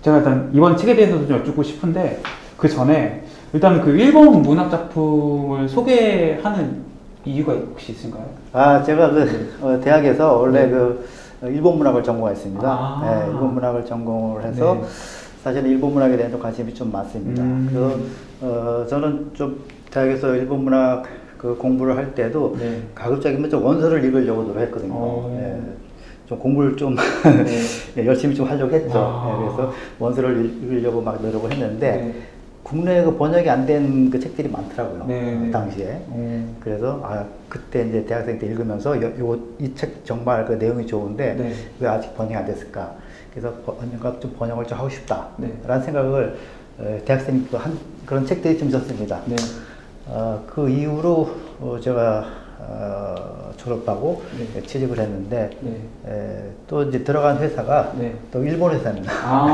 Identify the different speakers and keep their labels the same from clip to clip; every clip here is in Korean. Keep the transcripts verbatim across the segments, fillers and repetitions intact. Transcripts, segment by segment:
Speaker 1: 제가 일단 이번 책에 대해서도 좀 여쭙고 싶은데 그 전에 일단 그 일본 문학 작품을 소개하는 이유가 혹시 있을까요?
Speaker 2: 아, 제가 그 어, 대학에서 원래 네. 그 일본 문학을 전공했습니다.
Speaker 1: 아
Speaker 2: 네, 일본 문학을 전공을 해서 네. 사실은 일본 문학에 대한 관심이 좀 많습니다.
Speaker 1: 음.
Speaker 2: 그래서 어, 저는 좀 대학에서 일본 문학 그 공부를 할 때도 네. 가급적이면 좀 원서를 읽으려고 노력했거든요. 네. 좀 공부를 좀 네. 열심히 좀 하려고 했죠. 아. 네, 그래서 원서를 읽으려고 막 노력을 했는데 네. 국내 그 번역이 안 된 그 책들이 많더라고요. 네. 당시에. 음. 그래서 아 그때 이제 대학생 때 읽으면서 이 책 정말 그 내용이 좋은데 네. 왜 아직 번역이 안 됐을까? 그래서 언젠가 좀 번역을 좀 하고 싶다라는 네. 생각을 에, 대학생 때 한 그런 책들이 좀 있었습니다. 네. 어, 그 이후로 어, 제가 어, 졸업하고 네. 취직을 했는데 네. 에, 또 이제 들어간 회사가 네. 또 일본 회사입니다.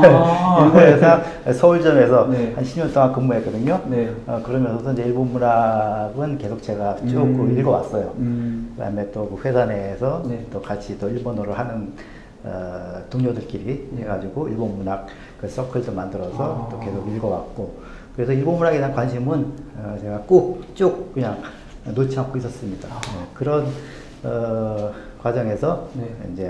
Speaker 2: 아 일본 회사 서울점에서 네. 한 십 년 동안 근무했거든요. 네. 어, 그러면서 이제 일본 문학은 계속 제가 쭉 음. 읽어왔어요. 음. 그다음에 또 그 회사 내에서 네. 또 같이 또 일본어를 하는 어, 동료들끼리 네. 해가지고 일본 문학 그 서클도 만들어서 아. 또 계속 읽어왔고, 그래서 일본 문학에 대한 관심은 어, 제가 꼭 쭉 그냥 놓지 않고 있었습니다. 아. 네, 그런 어, 과정에서 네. 이제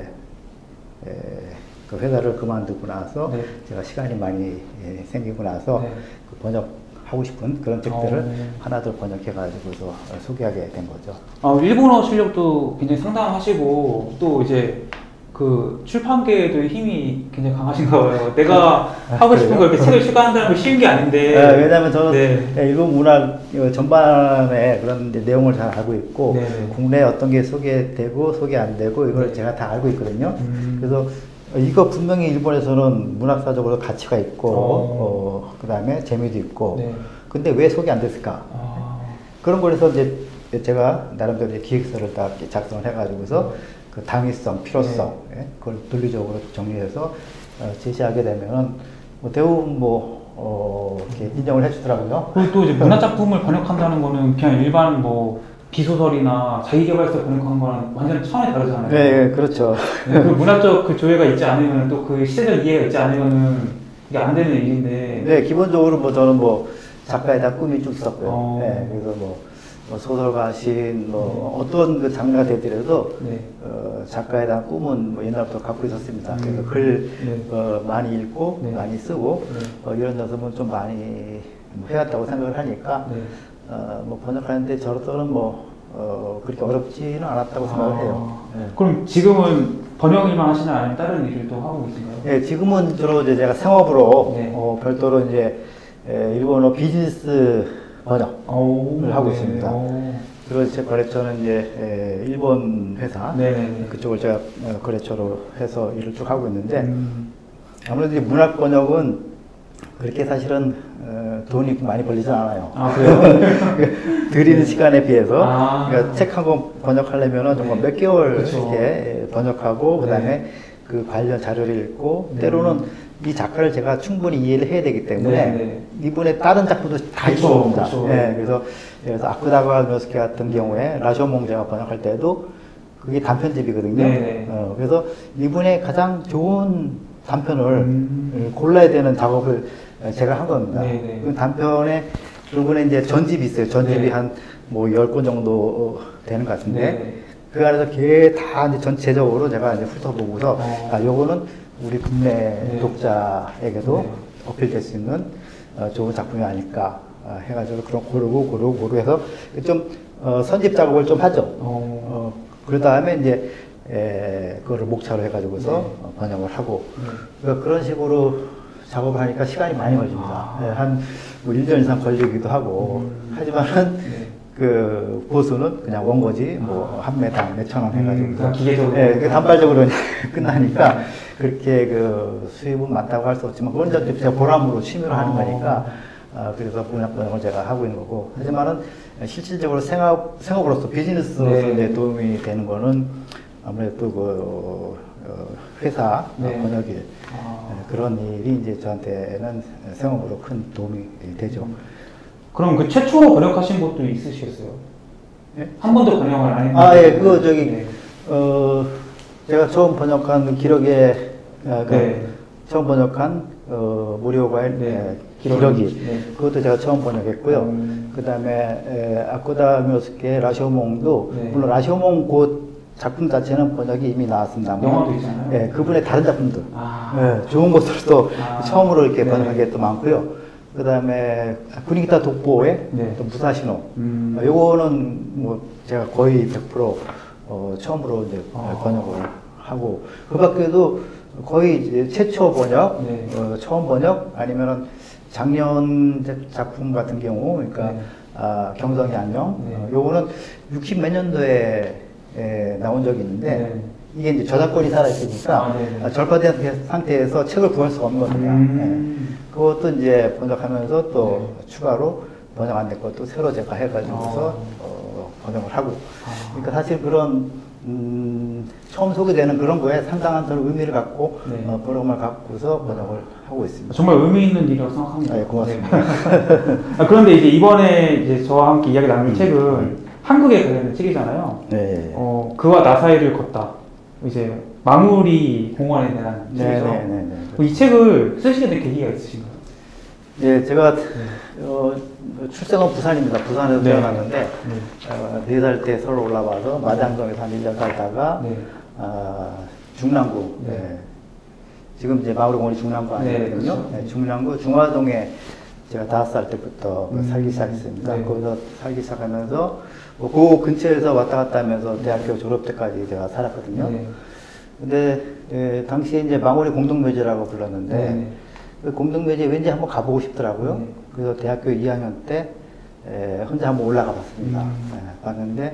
Speaker 2: 에, 그 회사를 그만두고 나서 네. 제가 시간이 많이 예, 생기고 나서 네. 그 번역하고 싶은 그런 책들을 어. 하나둘 번역해가지고서 어, 소개하게 된 거죠.
Speaker 1: 아, 일본어 실력도 굉장히 상당하시고 또 이제 그 출판계에도 힘이 굉장히 강하신가 봐요. 내가 하고 싶은 걸 이렇게 책을 출간한다는 건 쉬운 게 아닌데.
Speaker 2: 네, 왜냐하면 저는 네. 일본 문학 전반에 그런 이제 내용을 잘 알고 있고 네. 국내에 어떤 게 소개되고 소개 안 되고 이걸 네. 제가 다 알고 있거든요. 음. 그래서 이거 분명히 일본에서는 문학사적으로 가치가 있고 어, 그 다음에 재미도 있고 네. 근데 왜 소개 안 됐을까? 아. 그런 거에서 이제 제가 나름대로 이제 기획서를 딱 작성을 해가지고서 그 당위성, 필요성, 네. 예? 그걸 논리적으로 정리해서 어, 제시하게 되면은 뭐 대부분 뭐 어, 이렇게 인정을 해주더라고요.
Speaker 1: 그리고 또 이제 문학작품을 번역한다는 거는 그냥 일반 뭐 비소설이나 자기개발서 번역한 거랑 완전히 차원이 다르잖아요.
Speaker 2: 네, 네 그렇죠.
Speaker 1: 네, 그 문학적 그 조예가 있지 않으면 또 그 시대적 이해가 있지 않으면은 이게 안 되는 일인데.
Speaker 2: 네, 기본적으로 뭐 저는 뭐 작가에 대한 꿈이 좀 있었고요. 어. 네, 그래서 뭐. 뭐 소설가, 시인, 뭐 네. 어떤 그 장르가 되더라도 네. 어, 작가에 대한 꿈은 뭐 옛날부터 갖고 있었습니다. 음. 그래서 글 네. 어, 많이 읽고 네. 많이 쓰고 네. 어, 이런 연습은 좀 많이 해왔다고 생각을 하니까 네. 어, 뭐 번역하는데 저로서는 뭐 어, 그렇게 어렵지는 않았다고 생각을 해요.
Speaker 1: 아. 네. 그럼 지금은 번역 일만 하시나요? 아니면 다른 일도 하고 계신가요?
Speaker 2: 네, 지금은 주로 이제 제가 생업으로 네. 어, 별도로 이제 에, 일본어 비즈니스 번역을 오, 하고 네. 있습니다. 오. 그래서 제 거래처는 이제 에, 일본 회사 네네네. 그쪽을 제가 어, 거래처로 해서 일을 쭉 하고 있는데 음. 아무래도 이제 문학 번역은 그렇게 사실은 어, 돈이 많이 벌리지 않아요.
Speaker 1: 아, 그래요?
Speaker 2: 드리는 시간에 비해서 아. 그러니까 책 한 권 번역하려면 정말 네. 몇 개월 이렇게 번역하고 네. 그다음에 그 관련 자료를 읽고 네. 때로는 이 작가를 제가 충분히 이해를 해야 되기 때문에 네, 네. 이분의 다른 작품도 다 읽어봅니다. 네, 그래서 그래서 아쿠다가 묘스케 같은 경우에 라쇼몽 제가 번역할 때도 그게 단편집이거든요. 네, 네. 어, 그래서 이분의 가장 좋은 단편을 음. 골라야 되는 작업을 제가 한 겁니다. 네, 네. 그 단편에 그분의 이제 전집이 있어요. 전집이 네. 한 뭐 열 권 정도 되는 것 같은데 네. 그 안에서 걔 다 이제 전체적으로 제가 이제 훑어보고서 어. 아, 요거는 우리 국내 네. 독자에게도 네. 어필될 수 있는 어, 좋은 작품이 아닐까 어, 해가지고 그런 고르고 고르고 고르고 해서 좀 어, 선집 작업을 좀 하죠. 어. 어, 그 다음에 이제 에, 그거를 목차로 해가지고서 네. 어, 번역을 하고 네. 그러니까 그런 식으로 작업을 하니까 시간이 많이 걸립니다. 아. 네, 한 뭐 일 년 이상 걸리기도 하고 음. 하지만은 네. 그 보수는 그냥 원고지 뭐 한 매당 몇천 원 해가지고
Speaker 1: 음, 기계적으로
Speaker 2: 예, 그 단발적으로 끝나니까 그렇게 그 수입은 많다고 할 수 없지만 그건 이제 제가 보람으로 취미로 하는 거니까 어, 그래서 문학 번역을 제가 하고 있는 거고 하지만은 실질적으로 생업 생업으로서 비즈니스로서 네. 이제 도움이 되는 거는 아무래도 그 어, 회사 네. 번역일 아. 그런 일이 이제 저한테는 생업으로 큰 도움이 되죠.
Speaker 1: 음. 그럼 그 최초로 번역하신 것도 있으시겠어요? 네? 한 번도 번역을 안 했는데?
Speaker 2: 아, 예, 그거 저기, 네. 어, 제가 처음 번역한 그 기록에, 그 네. 처음 번역한 어, 무료과일
Speaker 1: 네.
Speaker 2: 에, 기러기
Speaker 1: 네.
Speaker 2: 그것도 제가 처음 번역했고요.
Speaker 1: 음.
Speaker 2: 그 다음에 아코다 묘스케 라시오몽도
Speaker 1: 네.
Speaker 2: 물론 라시오몽 그 작품 자체는 번역이 이미 나왔습니다.
Speaker 1: 영화도 있잖아요.
Speaker 2: 예, 그분의 다른 작품들
Speaker 1: 아.
Speaker 2: 예, 좋은 것들도
Speaker 1: 아.
Speaker 2: 처음으로 이렇게
Speaker 1: 네.
Speaker 2: 번역한 게 또 많고요. 그 다음에 구니기타 독보의
Speaker 1: 네.
Speaker 2: 또 무사시노
Speaker 1: 음.
Speaker 2: 어, 요거는 뭐 제가 거의 백 퍼센트 어, 처음으로 이제
Speaker 1: 아.
Speaker 2: 번역을 하고 그 밖에도 거의 이제 최초 번역,
Speaker 1: 네.
Speaker 2: 어, 처음 번역 아니면은 작년 작품 같은 경우 그러니까
Speaker 1: 네.
Speaker 2: 아, 경성이 안녕
Speaker 1: 네.
Speaker 2: 어, 요거는 육십 몇 년도에 에, 나온 적이 있는데
Speaker 1: 네.
Speaker 2: 이게 이제 저작권이 살아있으니까
Speaker 1: 아, 네네.
Speaker 2: 아, 절파된 상태에서 책을 구할 수가 없는 거거든요.
Speaker 1: 음.
Speaker 2: 예. 그것도 이제 번역하면서 또
Speaker 1: 네.
Speaker 2: 추가로 번역 안 된 것도 새로 제가 해가지고서
Speaker 1: 아.
Speaker 2: 어, 번역을 하고
Speaker 1: 아.
Speaker 2: 그러니까 사실 그런 음, 처음 소개되는 그런 거에 상당한 그런 의미를 갖고
Speaker 1: 네.
Speaker 2: 어, 보람을 갖고서 번역을 하고 있습니다.
Speaker 1: 정말 의미 있는 일이라고 생각합니다.
Speaker 2: 네, 고맙습니다.
Speaker 1: 네. 아, 그런데 이제 이번에 이제 저와 함께 이야기 나눌
Speaker 2: 음.
Speaker 1: 책은 한국에 관련된 책이잖아요.
Speaker 2: 네.
Speaker 1: 어, 그와 나 사이를 걷다. 이제 마무리 공원에 대한
Speaker 2: 네,
Speaker 1: 책이죠.
Speaker 2: 네, 네, 네.
Speaker 1: 이 책을 쓰시게 된 계기가 있으신가요?
Speaker 2: 예, 제가 어, 출생은 부산입니다. 부산에서
Speaker 1: 네.
Speaker 2: 태어났는데
Speaker 1: 네.
Speaker 2: 어, 네 살 때 서울 올라와서 마장동에서 한 일 년 살다가
Speaker 1: 네.
Speaker 2: 아, 중랑구
Speaker 1: 네.
Speaker 2: 예. 지금 이제 마을공원이 중랑구
Speaker 1: 네,
Speaker 2: 아니거든요.
Speaker 1: 그렇죠.
Speaker 2: 네, 중랑구 중화동에 제가 다섯 살 때부터
Speaker 1: 음.
Speaker 2: 살기 시작했습니다.
Speaker 1: 네.
Speaker 2: 거기서 살기 시작하면서 뭐 그 근처에서 왔다 갔다 하면서 대학교 졸업 때까지 제가 살았거든요.
Speaker 1: 네.
Speaker 2: 근데 예, 당시에 이제 망우리 공동묘지라고 불렀는데
Speaker 1: 네.
Speaker 2: 그 공동묘지에 왠지 한번 가보고 싶더라고요.
Speaker 1: 네.
Speaker 2: 그래서 대학교 이 학년 때 에, 혼자 한번 올라가 봤습니다.
Speaker 1: 음.
Speaker 2: 예, 봤는데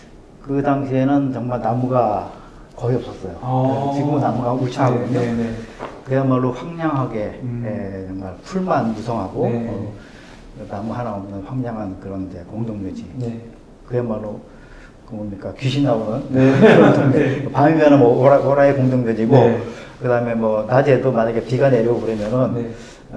Speaker 2: 그 당시에는 정말 나무가 거의 없었어요.
Speaker 1: 아.
Speaker 2: 예, 지금은 나무가 울창하거든요.
Speaker 1: 네, 네, 네.
Speaker 2: 그야말로 황량하게
Speaker 1: 음.
Speaker 2: 에, 정말 풀만 무성하고
Speaker 1: 네.
Speaker 2: 어, 나무 하나 없는 황량한 그런 이제 공동묘지.
Speaker 1: 네.
Speaker 2: 그야말로 그 뭡니까 귀신 나오는
Speaker 1: 네.
Speaker 2: 그런 동네. 밤이면은 뭐 오라, 오라의 공동묘지고
Speaker 1: 네.
Speaker 2: 그다음에 뭐 낮에도 만약에 비가 내려오고 그러면은
Speaker 1: 네.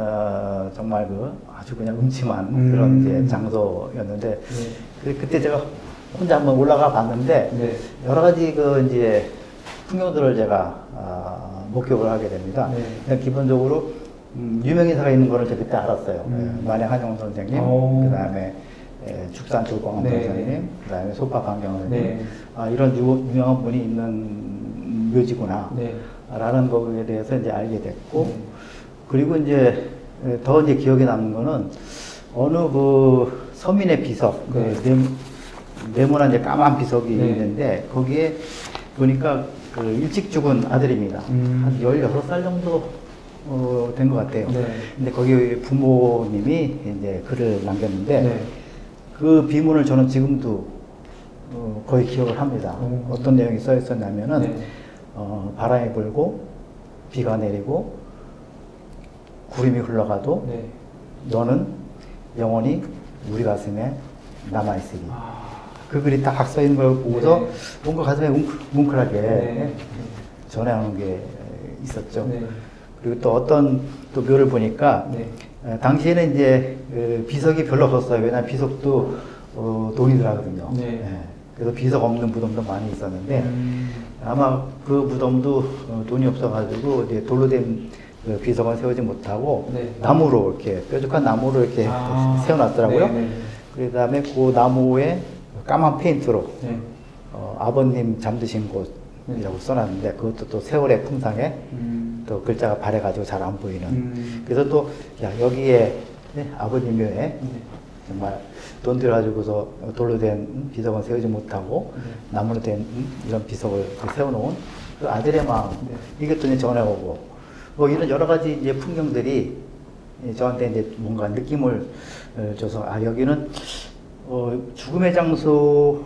Speaker 2: 어, 정말 그 아주 그냥 음침한
Speaker 1: 음.
Speaker 2: 그런 이제 장소였는데
Speaker 1: 네.
Speaker 2: 그, 그때 제가 혼자 한번 올라가 봤는데
Speaker 1: 네.
Speaker 2: 여러 가지 그 이제 풍경들을 제가 아, 목격을 하게 됩니다.
Speaker 1: 네.
Speaker 2: 그냥 기본적으로 음, 유명인사가 있는 거를 제가 그때 알았어요.
Speaker 1: 음.
Speaker 2: 예, 만해 한용 선생님,
Speaker 1: 오.
Speaker 2: 그 다음에 죽산 조광원
Speaker 1: 네.
Speaker 2: 선생님, 그 다음에 소파 강경 선생님,
Speaker 1: 네.
Speaker 2: 아, 이런 유, 유명한 분이 있는 묘지구나.
Speaker 1: 네.
Speaker 2: 라는 거에 대해서 이제 알게 됐고,
Speaker 1: 네.
Speaker 2: 그리고 이제 더 이제 기억에 남는 거는 어느 그 서민의 비석,
Speaker 1: 네.
Speaker 2: 그 네, 네모난 이제 까만 비석이
Speaker 1: 네.
Speaker 2: 있는데 거기에 보니까 그 일찍 죽은 아들입니다.
Speaker 1: 음.
Speaker 2: 한 열여섯 살 정도 어, 된 것 같아요.
Speaker 1: 네.
Speaker 2: 근데 거기 부모님이 이제 글을 남겼는데
Speaker 1: 네.
Speaker 2: 그 비문을 저는 지금도 어, 거의 기억을 합니다.
Speaker 1: 음.
Speaker 2: 어떤 내용이 써 있었냐면은
Speaker 1: 네.
Speaker 2: 어, 바람이 불고 비가 내리고 구름이 흘러가도
Speaker 1: 네.
Speaker 2: 너는 영원히 우리 가슴에 남아있으리.
Speaker 1: 아.
Speaker 2: 그 글이 딱 써 있는 걸 보고서
Speaker 1: 네.
Speaker 2: 뭔가 가슴에 뭉클, 뭉클하게
Speaker 1: 네.
Speaker 2: 전해오는 게 있었죠.
Speaker 1: 네.
Speaker 2: 그리고 또 어떤 또 묘를 보니까
Speaker 1: 네.
Speaker 2: 어, 당시에는 이제 그 비석이 별로 없었어요. 왜냐하면 비석도 어, 돈이 들어가거든요.
Speaker 1: 네.
Speaker 2: 예. 그래서 비석 없는 무덤도 많이 있었는데
Speaker 1: 음.
Speaker 2: 아마 그 무덤도 어, 돈이 없어가지고 이제 돌로 된 그 비석은 세우지 못하고
Speaker 1: 네.
Speaker 2: 나무로 이렇게 뾰족한 나무로 이렇게
Speaker 1: 아.
Speaker 2: 세워놨더라고요.
Speaker 1: 네, 네.
Speaker 2: 그 다음에 그 나무에 까만 페인트로
Speaker 1: 네.
Speaker 2: 어, 아버님 잠드신 곳이라고 써놨는데 그것도 또 세월의 풍상에
Speaker 1: 음.
Speaker 2: 또 글자가 바래가지고 잘 안 보이는.
Speaker 1: 음.
Speaker 2: 그래서 또 야, 여기에 네, 아버님 묘에
Speaker 1: 네.
Speaker 2: 정말 돈 들여가지고서 돌로 된 비석은 세우지 못하고
Speaker 1: 네.
Speaker 2: 나무로 된 이런 비석을 세워놓은 그 아들의 마음
Speaker 1: 네.
Speaker 2: 이것도 이제 전해오고 뭐 이런 여러 가지 이제 풍경들이 저한테 이제 뭔가 느낌을 어, 줘서 아 여기는 어, 죽음의 장소이기도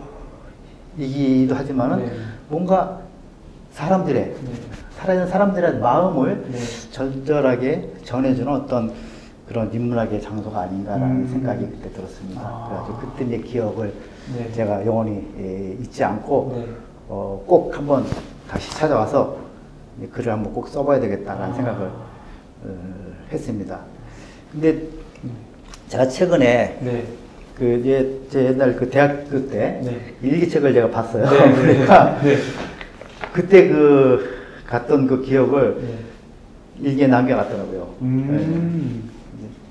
Speaker 2: 하지만은
Speaker 1: 네.
Speaker 2: 뭔가 사람들의
Speaker 1: 네.
Speaker 2: 살아있는 사람들의 마음을
Speaker 1: 네.
Speaker 2: 절절하게 전해주는 어떤 그런 인문학의 장소가 아닌가라는
Speaker 1: 음.
Speaker 2: 생각이 그때 들었습니다.
Speaker 1: 아.
Speaker 2: 그래가지고 그때 이제 기억을
Speaker 1: 네.
Speaker 2: 제가 영원히 예, 잊지 않고
Speaker 1: 네.
Speaker 2: 어, 꼭 한번 다시 찾아와서 이 글을 한번 꼭 써봐야 되겠다라는
Speaker 1: 아.
Speaker 2: 생각을 어, 했습니다. 근데 제가 최근에
Speaker 1: 네.
Speaker 2: 그 이제 제 옛날 그 대학교 때
Speaker 1: 네.
Speaker 2: 일기책을 제가 봤어요.
Speaker 1: 네, 네,
Speaker 2: 그러니까
Speaker 1: 네.
Speaker 2: 그때 그 갔던 그 기억을
Speaker 1: 네.
Speaker 2: 일기에 남겨놨더라고요.
Speaker 1: 음.
Speaker 2: 네.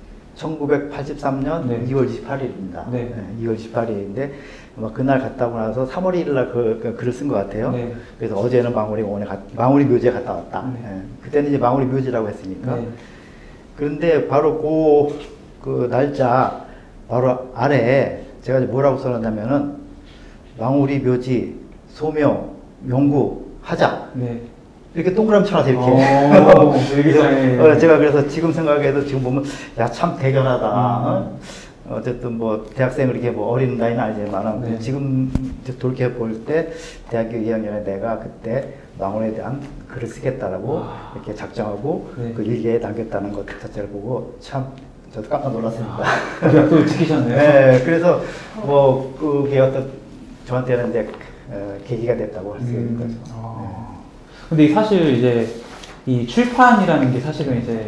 Speaker 2: 천구백팔십삼 년
Speaker 1: 네.
Speaker 2: 이월 이십팔일입니다.
Speaker 1: 네.
Speaker 2: 네, 이월 이십팔일인데 뭐 그날 갔다 오고 나서 삼월 일일날 그, 그 글을 쓴 것 같아요. 네. 그래서 어제는 망우리 공원에 가, 망우리 묘지에 갔다 왔다. 네. 네. 그때는 이제 망우리 묘지라고 했으니까. 네. 그런데 바로 그, 그 날짜 바로 아래에 제가 이제 뭐라고 써놨냐면은 망우리 묘지 소묘 용구 하자. 네. 이렇게 동그라미 쳐놔서 이렇게. 오, 그래서, 어, 제가 그래서 지금 생각해도 지금 보면 야 참 대견하다. 음. 어? 어쨌든 뭐 대학생을 이렇게 뭐 어린 나이는 아니지만 네. 지금 돌이켜 볼 때 대학교 이 학년에 내가 그때 망원에 대한 글을 쓰겠다라고 아. 이렇게 작정하고 네. 그 일기에 남겼다는 것 자체를 보고 참 저도 깜짝 놀랐습니다.
Speaker 1: 아, 또 지키셨네요.
Speaker 2: 네, 그래서 뭐 그게 어떤 저한테는 이제 어, 계기가 됐다고 할 수 있는 음. 거죠. 아. 네.
Speaker 1: 근데 사실 이제 이 출판이라는 게 사실은 이제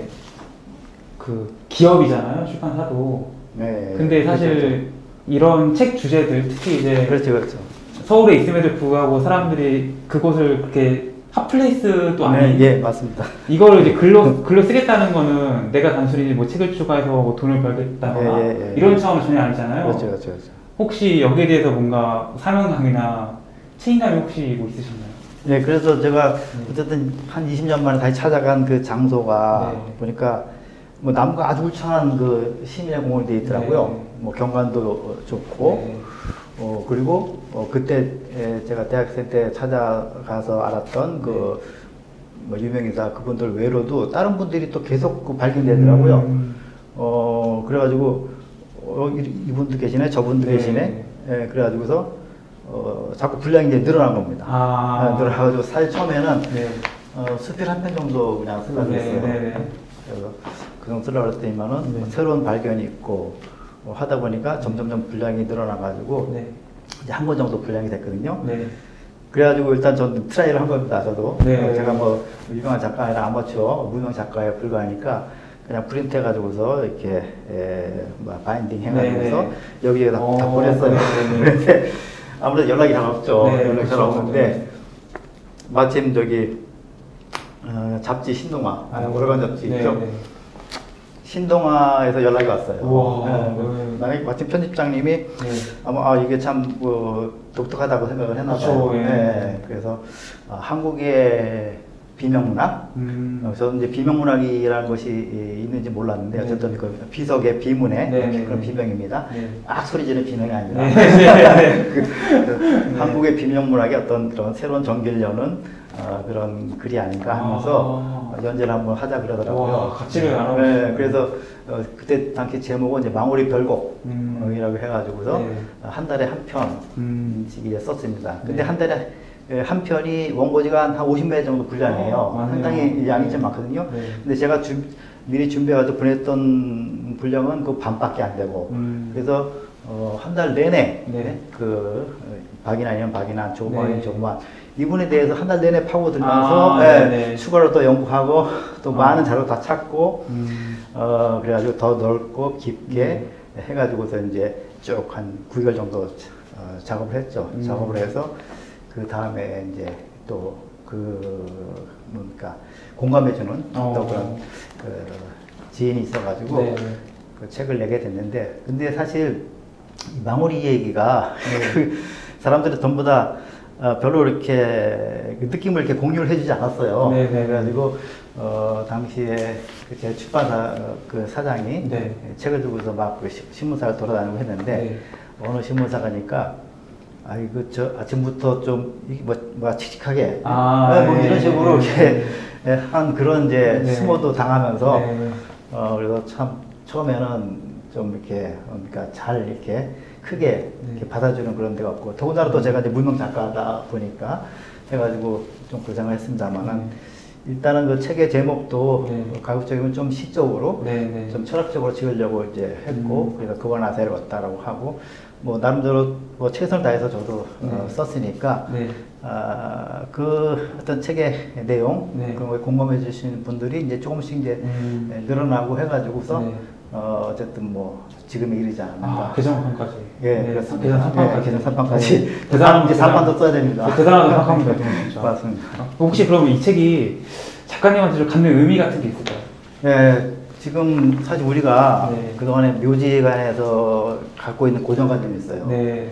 Speaker 1: 그 기업이잖아요, 출판사도. 네. 근데 사실 그렇죠. 이런 책 주제들 특히 이제
Speaker 2: 그렇죠, 그렇죠.
Speaker 1: 서울에 있음에도 불구하고 사람들이 그곳을 그렇게 핫플레이스도 아닌.
Speaker 2: 네, 예, 맞습니다.
Speaker 1: 이걸 이제 글로 글로 쓰겠다는 거는 내가 단순히 뭐 책을 추가해서 뭐 돈을 벌겠다거나 예, 예, 예, 이런 차원은 전혀 아니잖아요.
Speaker 2: 그렇죠, 그렇죠, 그렇죠.
Speaker 1: 혹시 여기에 대해서 뭔가 사명감이나 책임감이 혹시 뭐 있으신가요?
Speaker 2: 네, 그래서 제가 어쨌든 한 이십 년 만에 다시 찾아간 그 장소가 네. 보니까 뭐 나무가 아주 울창한 그 시민의 공원이 되어 있더라고요. 네. 뭐 경관도 좋고, 네. 어, 그리고 어, 그때 제가 대학생 때 찾아가서 알았던 그 뭐 유명인사 그분들 외로도 다른 분들이 또 계속 그 발견되더라고요. 음. 어, 그래가지고 어, 이분도 계시네, 저분도 네. 계시네. 예, 그래가지고서 어, 자꾸 분량이 이제 늘어난 겁니다. 아. 네, 늘어나가지고 사실 처음에는 네. 어, 수필 한 편 정도 그냥 쓰려고 했어요. 네, 네, 네. 그래서 그 정도 쓰려고 했더니만은 네. 뭐 새로운 발견이 있고 뭐 하다 보니까 점점점 분량이 늘어나가지고 네. 이제 한 권 정도 분량이 됐거든요. 네. 그래가지고 일단 저는 트라이를 한 겁니다. 저도 네. 제가 뭐 유명한 작가 아니라 아마추어 무명 작가에 불과하니까 그냥 프린트 해가지고서 이렇게 에, 뭐 바인딩 해가지고서 네. 여기에다 다, 다 보냈어요. 그런데 아무래도 연락이 잘 없죠. 네, 연락이 그렇죠. 잘 없는데 마침 저기 어, 잡지 신동아, 아, 오래간 잡지 네, 있죠? 네. 신동아에서 연락이 왔어요. 우와, 네. 네. 마침 편집장님이 네. 아마 아, 이게 참 뭐, 독특하다고 생각을 했나봐요. 네. 네. 그래서 어, 한국의 비명문학? 음. 어, 저는 이제 비명문학이라는 것이 있는지 몰랐는데, 네. 어쨌든 그 비석의 비문의 네. 그런 비명입니다. 네. 아, 소리 지르는 비명이 아니라. 네. 그, 그, 한국의 비명문학의 어떤 그런 새로운 전기를 여는 어, 그런 글이 아닌가 하면서 아. 연재를 한번 하자 그러더라고요.
Speaker 1: 와, 가치를 알아.
Speaker 2: 네, 그래서 어, 그때 당시 제목은 이제 망우리 별곡이라고 음. 해가지고서 네. 한 달에 한 편씩 음. 썼습니다. 근데 네. 한 달에 한 편이 원고지가 한 오십 매 정도 분량이에요. 어, 상당히 양이 좀 많거든요. 네. 근데 제가 주, 미리 준비해가지고 보냈던 분량은 그 반밖에 안 되고 음. 그래서 어, 한 달 내내 네. 그 박이나 아니면 박이나 조금 아니면 조금만 이분에 대해서 한 달 내내 파고들면서 아, 네, 추가로 또 연구하고 또 아. 많은 자료 다 찾고 음. 어, 그래가지고 더 넓고 깊게 음. 해가지고서 이제 쭉 한 구 개월 정도 어, 작업을 했죠. 음. 작업을 해서 그 다음에 이제 또 그 뭡니까 공감해주는 어. 또 그런 그 지인이 있어가지고 네. 그 책을 내게 됐는데 근데 사실 망우리 얘기가 네. 사람들이 전부 다 어, 별로 이렇게 느낌을 이렇게 공유를 해주지 않았어요. 네, 네. 그래가지고 어, 당시에 그 제 출판사 그 사장이 네. 책을 들고서 막 그 신문사를 돌아다니고 했는데 네. 어느 신문사가니까 아 이거 저 아침부터 좀뭐 뭐 칙칙하게 아, 뭐 네, 이런 식으로 네, 이렇게 네. 한 그런 이제 네. 수모도 당하면서 네. 어 그래서 참 처음에는 좀 이렇게 그러니까 잘 이렇게 크게 네. 이렇게 받아주는 그런 데가 없고 더군다나 또 제가 이제 무명 작가다 보니까 해가지고 좀 고생을 했습니다만은 네. 일단은 그 책의 제목도 네. 가급적이면 좀 시적으로 네, 네. 좀 철학적으로 지으려고 이제 했고 음. 그래서 그걸 나세를 왔다라고 하고 뭐 나름대로 뭐 최선을 다해서 저도 네. 어, 썼으니까 네. 아, 그 어떤 책의 내용 네. 그런 걸 공감해 주시는 분들이 이제 조금씩 이제 음. 늘어나고 해가지고서 네. 어, 어쨌든 뭐 지금에 이르지 않는가.
Speaker 1: 아, 개정판까지.
Speaker 2: 예,
Speaker 1: 네,
Speaker 2: 그렇습니다.
Speaker 1: 개정 삼 판까지.
Speaker 2: 예, 개정 삼 판까지. 대단한 이제 사 판도 써야 됩니다.
Speaker 1: 대단한 생각합니다.
Speaker 2: 맞습니다.
Speaker 1: 혹시 그러면 이 책이 작가님한테 좀 갖는 의미 같은 게 있을까요?
Speaker 2: 네, 지금 사실 우리가
Speaker 1: 네.
Speaker 2: 그동안에 묘지관에서 갖고 있는 고정관념이 있어요.
Speaker 1: 네.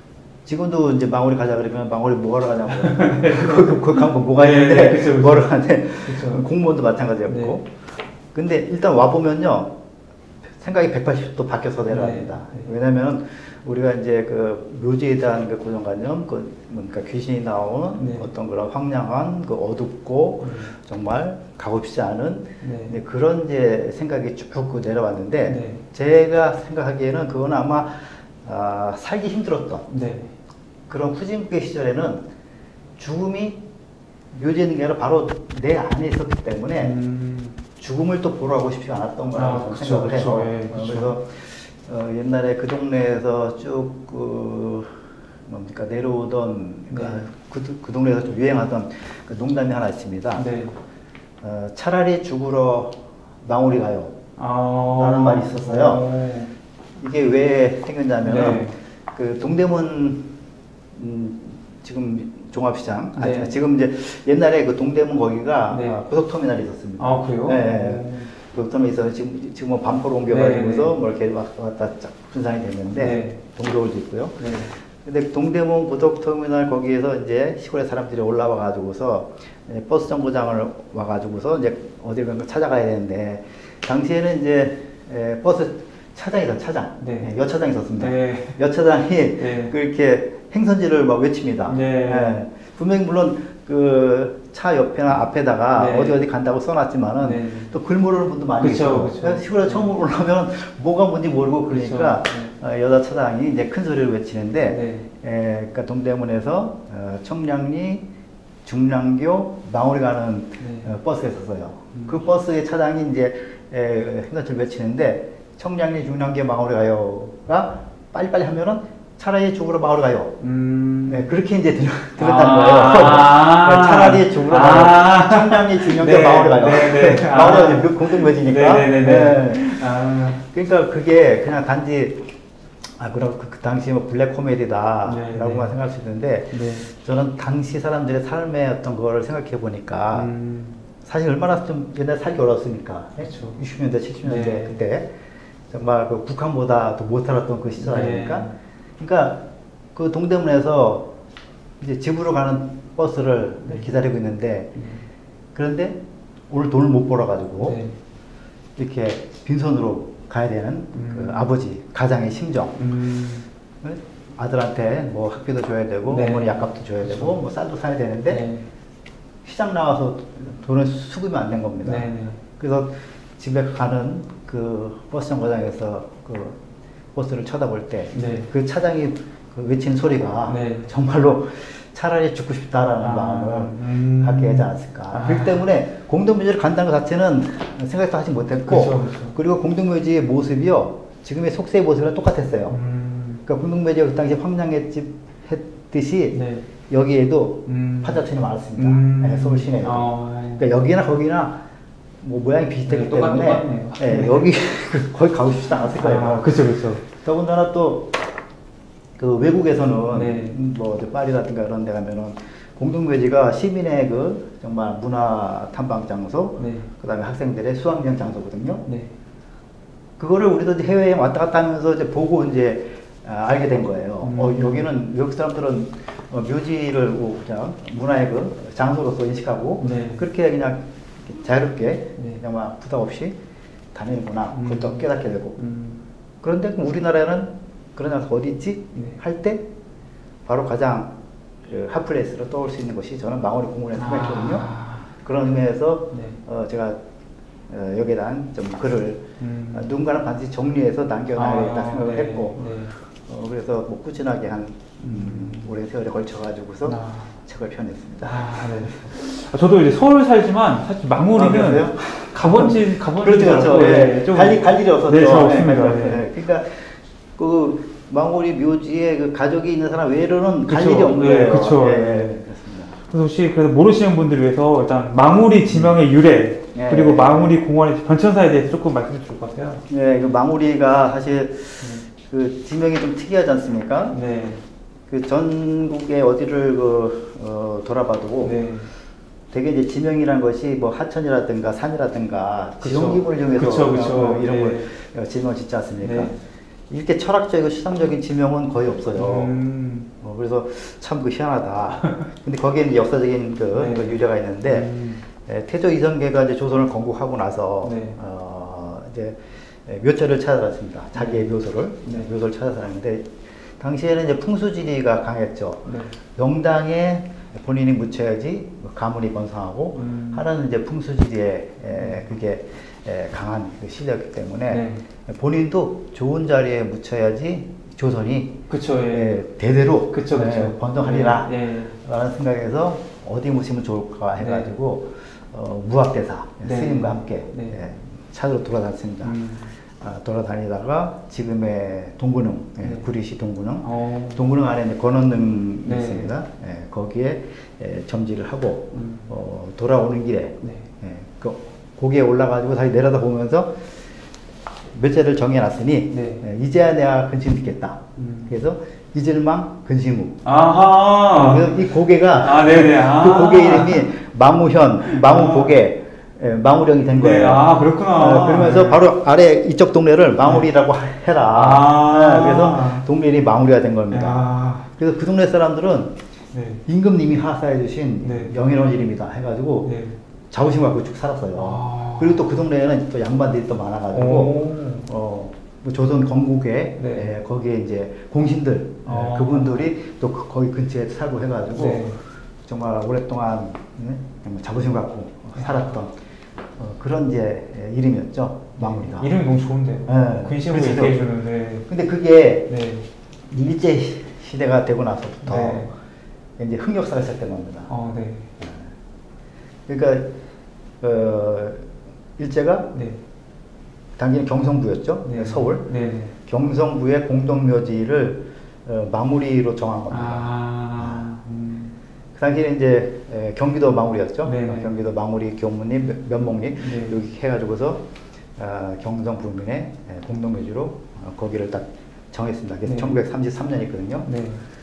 Speaker 2: 지금도 이제 망우리 가자 그러면 망우리 뭐하러 가냐고. 그, 그, 그, 뭐가 있는데,
Speaker 1: 네, 그쵸, 그쵸.
Speaker 2: 뭐하러 가는데,
Speaker 1: 그쵸.
Speaker 2: 공무원도 마찬가지였고.
Speaker 1: 네.
Speaker 2: 근데 일단 와보면요, 생각이 백팔십 도 바뀌어서 내려갑니다.
Speaker 1: 네.
Speaker 2: 왜냐면 우리가 이제 그 묘지에 대한 그 고정관념, 그 뭔가 귀신이 나오는
Speaker 1: 네.
Speaker 2: 어떤 그런 황량한 그 어둡고
Speaker 1: 네.
Speaker 2: 정말 가고 싶지 않은
Speaker 1: 네.
Speaker 2: 이제 그런 이제 생각이 쭉 그 내려왔는데
Speaker 1: 네.
Speaker 2: 제가 생각하기에는 그건 아마 아, 살기 힘들었던
Speaker 1: 네.
Speaker 2: 그런 후진국의 시절에는 죽음이 묘지에 있는 게 아니라 바로 내 안에 있었기 때문에
Speaker 1: 음.
Speaker 2: 죽음을 또 보러 가고 싶지 않았던 거라고
Speaker 1: 아, 그쵸,
Speaker 2: 생각을 해요.
Speaker 1: 그쵸, 예,
Speaker 2: 어,
Speaker 1: 그쵸.
Speaker 2: 그래서 어, 옛날에 그 동네에서 쭉 그 뭡니까 내려오던
Speaker 1: 네.
Speaker 2: 그, 그, 그 동네에서 좀 유행하던 그 농담이 하나 있습니다.
Speaker 1: 네.
Speaker 2: 어, 차라리 죽으러 망우리 가요.
Speaker 1: 아.
Speaker 2: 라는 말이 있었어요.
Speaker 1: 오.
Speaker 2: 이게 왜 생겼냐면
Speaker 1: 네.
Speaker 2: 그 동대문 음, 지금 종합시장
Speaker 1: 네.
Speaker 2: 아, 지금 이제 옛날에 그 동대문 거기가
Speaker 1: 네.
Speaker 2: 아, 고속터미널이 있었습니다.
Speaker 1: 아, 그래요?
Speaker 2: 네. 고속터미널이 있어서 지금 지금 뭐 반포로 옮겨가지고서
Speaker 1: 네, 네.
Speaker 2: 뭐 이렇게 왔다 갔다 쫙 분산이 됐는데
Speaker 1: 네.
Speaker 2: 동서울도 있고요.
Speaker 1: 네.
Speaker 2: 근데 동대문 고속터미널 거기에서 이제 시골의 사람들이 올라와 가지고서 버스 정거장을 와 가지고서 이제 어딜 찾아가야 되는데 당시에는 이제 에, 버스 차장이다 차장
Speaker 1: 네.
Speaker 2: 네, 여차장이 있었습니다.
Speaker 1: 네.
Speaker 2: 여차장이
Speaker 1: 네.
Speaker 2: 그렇게 행선지를 막 외칩니다.
Speaker 1: 네.
Speaker 2: 예. 분명히 물론 그 차 옆에나 앞에다가
Speaker 1: 네.
Speaker 2: 어디 어디 간다고 써놨지만은
Speaker 1: 네.
Speaker 2: 또 글 모르는 분도 많이
Speaker 1: 그쵸,
Speaker 2: 있고
Speaker 1: 그쵸.
Speaker 2: 시골에 처음 올라오면 뭐가 뭔지 모르고 그러니까
Speaker 1: 그쵸.
Speaker 2: 어, 여자 차장이 이제 큰 소리를 외치는데
Speaker 1: 네.
Speaker 2: 에, 그러니까 동대문에서 어, 청량리, 중랑교, 망우리 가는
Speaker 1: 네.
Speaker 2: 어, 버스가 있었어요.
Speaker 1: 음.
Speaker 2: 그 버스의 차장이 이제 에, 행선지를 외치는데 청량리, 중랑교, 망우리 가요가 빨리빨리 하면은 차라리 죽으러 망우리 가요.
Speaker 1: 음.
Speaker 2: 네, 그렇게 이제 들, 들었다는
Speaker 1: 아.
Speaker 2: 거예요.
Speaker 1: 아.
Speaker 2: 차라리 죽으러
Speaker 1: 아.
Speaker 2: 가요. 청량리, 중랑교,
Speaker 1: 네.
Speaker 2: 망우리 가요.
Speaker 1: 네, 네. 아.
Speaker 2: 망우리가 이제 공동묘지니까.
Speaker 1: 네네네.
Speaker 2: 네.
Speaker 1: 아.
Speaker 2: 그러니까 그게 그냥 단지 아 그럼 그, 그 당시 뭐 블랙 코미디다라고만
Speaker 1: 네, 네.
Speaker 2: 생각할 수 있는데
Speaker 1: 네.
Speaker 2: 저는 당시 사람들의 삶의 어떤 거를 생각해 보니까
Speaker 1: 음.
Speaker 2: 사실 얼마나 좀 옛날 살기 어려웠습니까?
Speaker 1: 그렇죠.
Speaker 2: 육십 년대, 칠십 년대
Speaker 1: 네.
Speaker 2: 그때 정말 그 북한보다 더 못 살았던 그 시절
Speaker 1: 네.
Speaker 2: 아닙니까? 그러니까 그 동대문에서 이제 집으로 가는 버스를
Speaker 1: 네.
Speaker 2: 기다리고 있는데
Speaker 1: 음.
Speaker 2: 그런데 오늘 돈을 못 벌어 가지고
Speaker 1: 네.
Speaker 2: 이렇게 빈손으로 가야 되는
Speaker 1: 음.
Speaker 2: 그 아버지 가장의 심정.
Speaker 1: 음.
Speaker 2: 아들한테 뭐 학비도 줘야 되고
Speaker 1: 네.
Speaker 2: 어머니 약값도 줘야 되고
Speaker 1: 그렇죠.
Speaker 2: 뭐 쌀도 사야 되는데
Speaker 1: 네.
Speaker 2: 시장 나와서 돈을 수급이 안 된 겁니다.
Speaker 1: 네, 네.
Speaker 2: 그래서 집에 가는 그 버스 정거장에서 그 버스를 쳐다볼 때 그
Speaker 1: 네.
Speaker 2: 차장이 그 외치는 소리가
Speaker 1: 네.
Speaker 2: 정말로 차라리 죽고 싶다라는
Speaker 1: 아,
Speaker 2: 마음을
Speaker 1: 음.
Speaker 2: 갖게 하지 않았을까.
Speaker 1: 아.
Speaker 2: 그렇기 때문에 공동묘지를 간다는 것 자체는 생각도 하지 못했고
Speaker 1: 그쵸, 그쵸.
Speaker 2: 그리고 공동묘지의 모습이요 지금의 속세의 모습이랑 똑같았어요.
Speaker 1: 음.
Speaker 2: 그러니까 공동묘지가 그 당시 황량했듯이
Speaker 1: 네.
Speaker 2: 여기에도
Speaker 1: 음.
Speaker 2: 판자촌이 많았습니다.
Speaker 1: 음.
Speaker 2: 네, 서울 시내에도.
Speaker 1: 어.
Speaker 2: 그러니까 여기나 거기나 뭐 모양이 비슷하기
Speaker 1: 네, 똑같-
Speaker 2: 때문에
Speaker 1: 똑같네요.
Speaker 2: 네, 여기 거기 가고 싶지 않았을 거예요.
Speaker 1: 아, 그쵸, 그쵸.
Speaker 2: 더군다나 또 그 외국에서는
Speaker 1: 네.
Speaker 2: 뭐 이제 파리라든가 이런 데 가면은 공동묘지가 시민의 그 정말 문화 탐방 장소,
Speaker 1: 네.
Speaker 2: 그다음에 학생들의 수학여행 장소거든요.
Speaker 1: 네.
Speaker 2: 그거를 우리도 이제 해외에 왔다 갔다 하면서 이제 보고 이제 아, 알게 된 거예요.
Speaker 1: 음.
Speaker 2: 어, 여기는 외국 사람들은 어, 묘지를 뭐 그냥 문화의 그 장소로서 인식하고
Speaker 1: 네.
Speaker 2: 그렇게 그냥 자유롭게
Speaker 1: 네.
Speaker 2: 그냥 막 부담 없이 다니는구나.
Speaker 1: 음.
Speaker 2: 그것도 깨닫게 되고.
Speaker 1: 음.
Speaker 2: 그런데 그럼 우리나라는 그런 장소 어디 있지?
Speaker 1: 네.
Speaker 2: 할 때 바로 가장 그 핫플레이스로 떠올 수 있는 것이 저는 망우리 공원에 생각했거든요.
Speaker 1: 아.
Speaker 2: 그런 의미에서
Speaker 1: 네.
Speaker 2: 어, 제가 어, 여기에 대한 좀 글을
Speaker 1: 음.
Speaker 2: 어, 누군가는 반드시 정리해서 남겨놔야겠다
Speaker 1: 아,
Speaker 2: 생각을
Speaker 1: 네,
Speaker 2: 했고
Speaker 1: 네.
Speaker 2: 어, 그래서 뭐 꾸준하게 한 음, 오랜 세월에 걸쳐가지고서
Speaker 1: 아.
Speaker 2: 책을 펴냈습니다.
Speaker 1: 아, 네. 아, 저도 이제 서울 살지만 사실 망우리는
Speaker 2: 아, 그러세요?
Speaker 1: 가본지 가본지
Speaker 2: 그렇죠, 그렇죠. 예. 갈, 일- 갈 일이 없었죠.
Speaker 1: 네, 저
Speaker 2: 예,
Speaker 1: 없습니다.
Speaker 2: 갈 일이
Speaker 1: 네.
Speaker 2: 없어요. 그러니까 그 망우리 묘지에 그 가족이 있는 사람 외로는 갈
Speaker 1: 그쵸,
Speaker 2: 일이 없는
Speaker 1: 네,
Speaker 2: 거예요.
Speaker 1: 그쵸.
Speaker 2: 예, 예, 그렇습니다.
Speaker 1: 그래서 혹시 그래서 모르시는 분들 위해서 일단 망우리 지명의 유래
Speaker 2: 예.
Speaker 1: 그리고 망우리 공원의 변천사에 대해서 조금 말씀해 주실 것 같아요.
Speaker 2: 네, 그 망우리가 사실 그 지명이 좀 특이하지 않습니까?
Speaker 1: 네.
Speaker 2: 그 전국의 어디를 그 어, 돌아봐도
Speaker 1: 네.
Speaker 2: 되게 이제 지명이라는 것이 뭐 하천이라든가 산이라든가 지형기물을 이용해서
Speaker 1: 그쵸, 그쵸.
Speaker 2: 어, 이런
Speaker 1: 네.
Speaker 2: 걸 지명을 짓지 않습니까?
Speaker 1: 네.
Speaker 2: 이렇게 철학적이고 시상적인 지명은 거의 없어요.
Speaker 1: 음.
Speaker 2: 어, 그래서 참 그 희한하다. 근데 거기에 이제 역사적인 그,
Speaker 1: 네.
Speaker 2: 그 유래가 있는데
Speaker 1: 음.
Speaker 2: 에, 태조 이성계가 이제 조선을 건국하고 나서
Speaker 1: 네.
Speaker 2: 어, 이제 묘처를 찾아갔습니다. 자기의 묘소를
Speaker 1: 네.
Speaker 2: 묘소를 찾아다녔는데 당시에는 이제 풍수지리가 강했죠.
Speaker 1: 네.
Speaker 2: 명당에 본인이 묻혀야지 가문이 번성하고
Speaker 1: 음.
Speaker 2: 하는 이제 풍수지리에 에, 그게 에, 강한 그 시대였기 때문에
Speaker 1: 네.
Speaker 2: 본인도 좋은 자리에 묻혀야지 조선이
Speaker 1: 그쵸, 예.
Speaker 2: 에, 대대로
Speaker 1: 그쵸, 그쵸.
Speaker 2: 에, 번성하리라
Speaker 1: 예.
Speaker 2: 라는 생각에서 어디 묻히면 좋을까 해가지고 어, 무학대사
Speaker 1: 네.
Speaker 2: 스님과 함께
Speaker 1: 네.
Speaker 2: 에, 찾으러 돌아다녔습니다.
Speaker 1: 음.
Speaker 2: 아, 돌아다니다가 지금의 동구릉, 예,
Speaker 1: 네.
Speaker 2: 구리시 동구릉, 동구릉
Speaker 1: 어.
Speaker 2: 안에 이제 권원릉이
Speaker 1: 네.
Speaker 2: 있습니다. 예, 거기에 예, 점지를 하고
Speaker 1: 음.
Speaker 2: 어, 돌아오는 길에
Speaker 1: 네.
Speaker 2: 예, 그 고기에 올라가지고 다시 내려다 보면서 몇째를 정해놨으니
Speaker 1: 네.
Speaker 2: 예, 이제야 내가 근심 듣겠다.
Speaker 1: 음.
Speaker 2: 그래서 이질망 근심우.
Speaker 1: 아하.
Speaker 2: 그래서 이 고개가
Speaker 1: 아, 네네. 아.
Speaker 2: 그 고개 이름이 마무현, 마무고개, 예, 마무령이 된 거예요.
Speaker 1: 네, 아, 그렇구나.
Speaker 2: 어, 그러면서
Speaker 1: 네.
Speaker 2: 바로 아래 이쪽 동네를 마무리라고 해라.
Speaker 1: 아.
Speaker 2: 예, 그래서 동네 이름이 마무리가 된 겁니다.
Speaker 1: 아.
Speaker 2: 그래서 그 동네 사람들은
Speaker 1: 네.
Speaker 2: 임금님이 하사해 주신
Speaker 1: 네.
Speaker 2: 영예로운 이름이다 해가지고
Speaker 1: 네.
Speaker 2: 자부심 갖고 쭉 살았어요.
Speaker 1: 아.
Speaker 2: 그리고 또 그 동네에는 또 양반들이 또 많아가지고
Speaker 1: 오.
Speaker 2: 어, 뭐 조선 건국에
Speaker 1: 네.
Speaker 2: 예, 거기에 이제 공신들
Speaker 1: 아.
Speaker 2: 예, 그분들이 또 그- 거기 근처에 살고 해가지고
Speaker 1: 네.
Speaker 2: 정말 오랫동안 예, 자부심 갖고 살았던 어, 그런 이제 예, 이름이었죠. 마무리가.
Speaker 1: 이름이 너무 좋은데요.
Speaker 2: 네.
Speaker 1: 근심으로
Speaker 2: 그렇죠.
Speaker 1: 얘기해 주는데.
Speaker 2: 근데 그게
Speaker 1: 네.
Speaker 2: 일제 시대가 되고 나서부터
Speaker 1: 네.
Speaker 2: 이제 흑역사가 시작된 겁니다.
Speaker 1: 어, 네.
Speaker 2: 그러니까 어, 일제가
Speaker 1: 네.
Speaker 2: 당시는 경성부였죠.
Speaker 1: 네.
Speaker 2: 서울.
Speaker 1: 네. 네.
Speaker 2: 경성부의 공동묘지를 어, 마무리로 정한 겁니다.
Speaker 1: 아. 음.
Speaker 2: 그 당시에는 이제 에, 경기도 마무리였죠.
Speaker 1: 네네.
Speaker 2: 어, 경기도 마무리 교무님, 면- 면목리
Speaker 1: 네.
Speaker 2: 여기 해가지고서 어, 경성 부민의 에, 공동묘지로 어, 거기를 딱 정했습니다. 그래서
Speaker 1: 네.
Speaker 2: 천구백삼십삼 년이거든요.
Speaker 1: 네.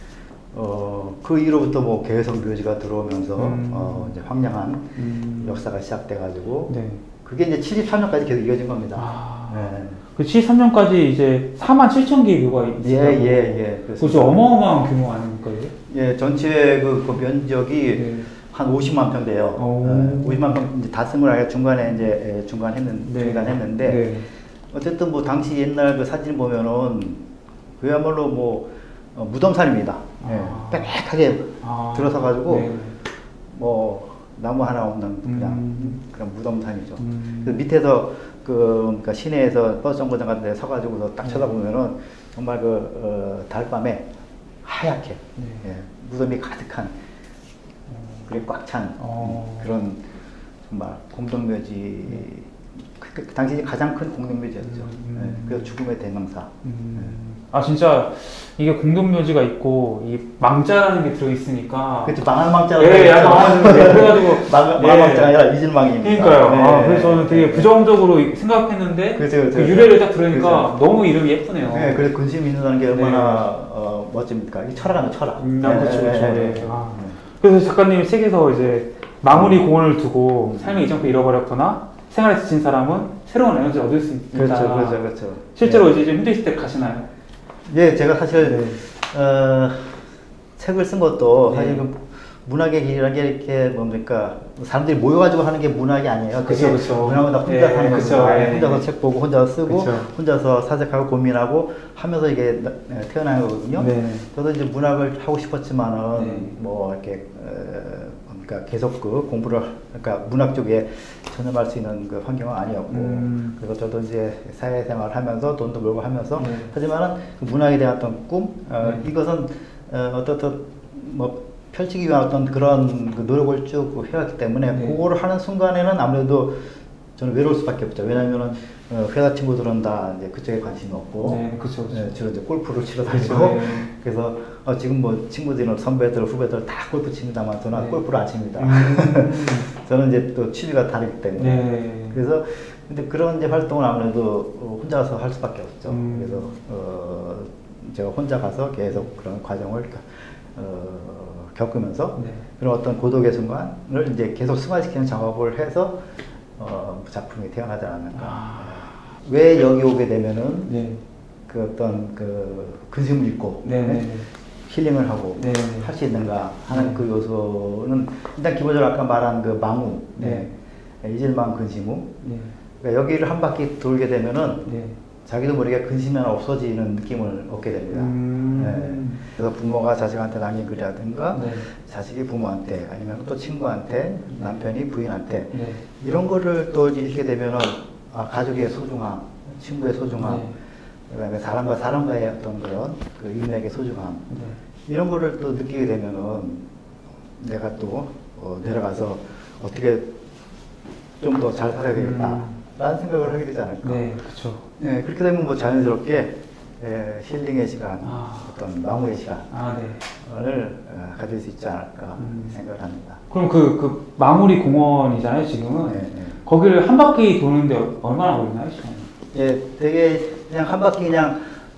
Speaker 2: 어, 그 이후로부터 뭐 개성 묘지가 들어오면서
Speaker 1: 음.
Speaker 2: 어, 이제 황량한
Speaker 1: 음.
Speaker 2: 역사가 시작돼가지고
Speaker 1: 네.
Speaker 2: 그게 이제 칠십삼 년까지 계속 이어진 겁니다.
Speaker 1: 아.
Speaker 2: 네.
Speaker 1: 그 칠십삼 년까지 이제 사만 칠천 개의 묘가 있어요.
Speaker 2: 예, 예, 예.
Speaker 1: 그거 좀 어마어마한 규모 아닙니까, 이게?
Speaker 2: 예, 전체 그, 그 면적이
Speaker 1: 네.
Speaker 2: 한 오십만 평 돼요.
Speaker 1: 오.
Speaker 2: 예, 오십만 평 이제 다승을 아예 중간에 이제 예, 중간 했는
Speaker 1: 네.
Speaker 2: 중간 했는데
Speaker 1: 네.
Speaker 2: 어쨌든 뭐 당시 옛날 그 사진 보면은 그야말로 뭐 어, 무덤산입니다. 예,
Speaker 1: 아.
Speaker 2: 빽빽하게
Speaker 1: 아.
Speaker 2: 들어서 가지고
Speaker 1: 네.
Speaker 2: 뭐 나무 하나 없는 그냥
Speaker 1: 음.
Speaker 2: 그냥 무덤산이죠.
Speaker 1: 음.
Speaker 2: 그래서 밑에서 그 그러니까 시내에서 버스 정거장 같은 데 서가지고서 딱
Speaker 1: 네.
Speaker 2: 쳐다보면은 정말 그 어, 달밤에 하얗게
Speaker 1: 네.
Speaker 2: 예, 무덤이 가득한 그리고 꽉 찬
Speaker 1: 어.
Speaker 2: 그런 정말 공동묘지 그, 그 당시 가장 큰 공동묘지였죠.
Speaker 1: 음.
Speaker 2: 예, 그래서 죽음의 대명사.
Speaker 1: 음. 아 진짜 이게 공동묘지가 있고 이 망자라는 게 들어있으니까
Speaker 2: 그렇죠. 망할 망자가
Speaker 1: 예, 약간 망하는 게 그래가지고
Speaker 2: 망,
Speaker 1: 예.
Speaker 2: 망할 망자가 아니라 이질망입니다.
Speaker 1: 그러니까요. 아,
Speaker 2: 네.
Speaker 1: 그래서 저는 되게 부정적으로 생각했는데
Speaker 2: 그렇죠, 그렇죠.
Speaker 1: 그 유래를 딱 들으니까
Speaker 2: 그렇죠.
Speaker 1: 너무 이름이 예쁘네요.
Speaker 2: 네, 그래서 근심이 있는다는 게 얼마나
Speaker 1: 네.
Speaker 2: 어, 멋집니까? 이 철학하면 철학.
Speaker 1: 음, 아, 그렇죠, 그렇죠.
Speaker 2: 네,
Speaker 1: 네.
Speaker 2: 네.
Speaker 1: 아. 그래서 작가님이 책에서 이제 마무리 공원을 두고 삶의 이정표 잃어버렸거나 생활에 지친 사람은 새로운 에너지를 얻을 수 있다.
Speaker 2: 그렇죠, 그렇죠, 그렇죠.
Speaker 1: 실제로
Speaker 2: 네.
Speaker 1: 이제 좀 힘드실 때 가시나요?
Speaker 2: 예, 제가 사실
Speaker 1: 네.
Speaker 2: 어, 책을 쓴 것도
Speaker 1: 네.
Speaker 2: 사실 그 문학의 길이라는 게 이렇게 뭡니까 사람들이 모여가지고 하는 게 문학이 아니에요.
Speaker 1: 그쵸,
Speaker 2: 그게
Speaker 1: 그쵸.
Speaker 2: 문학은 다 혼자
Speaker 1: 예,
Speaker 2: 하는
Speaker 1: 그쵸,
Speaker 2: 겁니다.
Speaker 1: 예.
Speaker 2: 혼자서 책 보고 혼자서 쓰고
Speaker 1: 그쵸.
Speaker 2: 혼자서 사색하고 고민하고 하면서 이게 나- 예, 태어난 거거든요.
Speaker 1: 네.
Speaker 2: 저도 이제 문학을 하고 싶었지만은
Speaker 1: 네.
Speaker 2: 뭐 이렇게 어, 뭡니까 계속 그 공부를 그러니까 문학 쪽에 전념할 수 있는 그 환경은 아니었고
Speaker 1: 음.
Speaker 2: 그리고 저도 이제 사회생활을 하면서 돈도 벌고 하면서
Speaker 1: 네.
Speaker 2: 하지만은 그 문학에 대한 어떤 꿈 어,
Speaker 1: 네.
Speaker 2: 이것은 어, 어떤 뭐 펼치기 위한 어떤 그런 그 노력을 쭉 해왔기 때문에
Speaker 1: 네.
Speaker 2: 그거를 하는 순간에는 아무래도 저는 외로울 수밖에 없죠. 왜냐하면은 어, 회사 친구들은 다 이제 그쪽에 관심이 없고
Speaker 1: 네, 그쵸, 그쵸.
Speaker 2: 네, 주로 이제 골프를 치러 다니고
Speaker 1: 네.
Speaker 2: 그래서 어, 지금 뭐 친구들이나 선배들 후배들 다 골프 칩니다만 저는
Speaker 1: 네.
Speaker 2: 골프를 안 칩니다.
Speaker 1: 음.
Speaker 2: 저는 이제 또 취미가 다르기 때문에
Speaker 1: 네.
Speaker 2: 그래서 근데 그런 이제 활동을 아무래도 어, 혼자서 할 수밖에 없죠.
Speaker 1: 음.
Speaker 2: 그래서 어, 제가 혼자 가서 계속 그런 과정을 어, 겪으면서
Speaker 1: 네.
Speaker 2: 그런 어떤 고독의 순간을 이제 계속 승화시키는 작업을 해서 어, 작품이 태어나지 않았는가. 아. 왜 여기 오게 되면은 네. 그 어떤 그 근심을 잊고 네. 네? 힐링을 하고 네. 할 수 있는가 하는 네. 그 요소는 일단 기본적으로 아까 말한 그 망우, 네. 네. 이질망 근심우. 네. 그러니까 여기를 한 바퀴 돌게 되면은 네. 자기도 모르게 근심이 하나 없어지는 느낌을 얻게 됩니다. 음. 네. 그래서 부모가 자식한테 남긴 글이라든가 네. 자식이 부모한테 아니면 또 친구한테 남편이 부인한테 네. 이런 거를 또 읽게 되면은 아, 가족의 소중함, 친구의 소중함, 네. 그다음에 사람과 사람과의 어떤 그런 그 인맥의 소중함 네. 이런 거를 또 느끼게 되면은 내가 또 어, 내려가서 어떻게 좀 더 잘 살아야 되겠다. 음. 라는 생각을 하게 되지 않을까.
Speaker 1: 네, 그렇죠.
Speaker 2: 네, 그렇게 되면 뭐 자연스럽게 예, 힐링의 시간, 아. 어떤 망우의 시간을 아, 네. 어, 가질 수 있지 않을까 음. 생각을 합니다.
Speaker 1: 그럼 그, 그 마무리 공원이잖아요, 지금은. 네, 네. 거기를 한 바퀴 도는데 얼마나 걸리나요, 시간이?
Speaker 2: 예, 되게 그냥 한 바퀴 그냥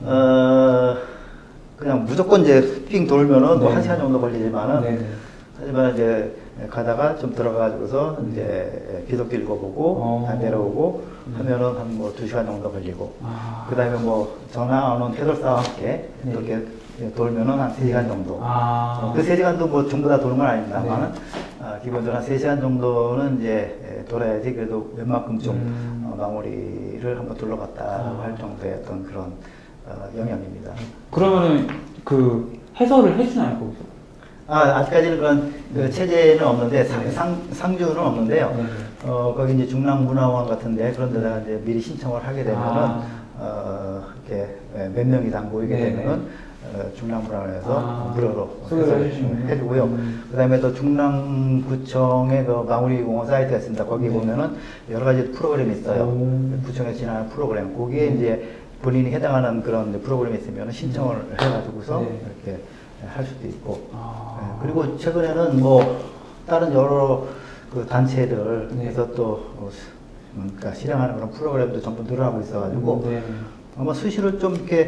Speaker 2: 어 그냥 무조건 이제 삥 돌면은 뭐 한 시간 정도 걸리지만은 네, 네. 하지만 이제 가다가 좀 들어가가지고서 음. 이제 기독교 읽어보고 어. 내려오고 음. 하면은 한 뭐 두 시간 정도 걸리고 아. 그 다음에 뭐 전화 오는 해설사와 함께 네. 이렇게 돌면은 한 세 시간 정도 아. 그 세 시간도 뭐 전부 다 도는 건 아닙니다만은 네. 아, 기본적으로 한 세 시간 정도는 이제 돌아야지 그래도 웬만큼 좀 음. 어, 마무리를 한번 둘러봤다고 아. 할 정도의 어떤 그런 어, 영향입니다.
Speaker 1: 그러면은 그 해설을 해주나요, 거기서?
Speaker 2: 아, 아직까지는 그런 그 체제는 없는데 상, 상, 상주는 없는데요. 네. 어, 거기 이제 중랑문화원 같은데 그런 데다가 이제 미리 신청을 하게 되면은 아. 어, 이렇게 몇 명 이상 모이게 네. 되면은 어, 중랑문화원에서 아. 무료로 해주고요. 음. 그 다음에 또 중랑구청의 그 마무리공원 사이트가 있습니다. 거기 네. 보면은 여러 가지 프로그램이 있어요. 오. 구청에서 진행하는 프로그램. 거기에 음. 이제 본인이 해당하는 그런 프로그램이 있으면 신청을 해가지고서 네. 이렇게 할 수도 있고 아. 네. 그리고 최근에는 뭐 다른 여러 그 단체들에서 네. 또 어, 그러니까 실행하는 그런 프로그램도 전부 늘어나고 있어가지고 네. 아마 수시로 좀 이렇게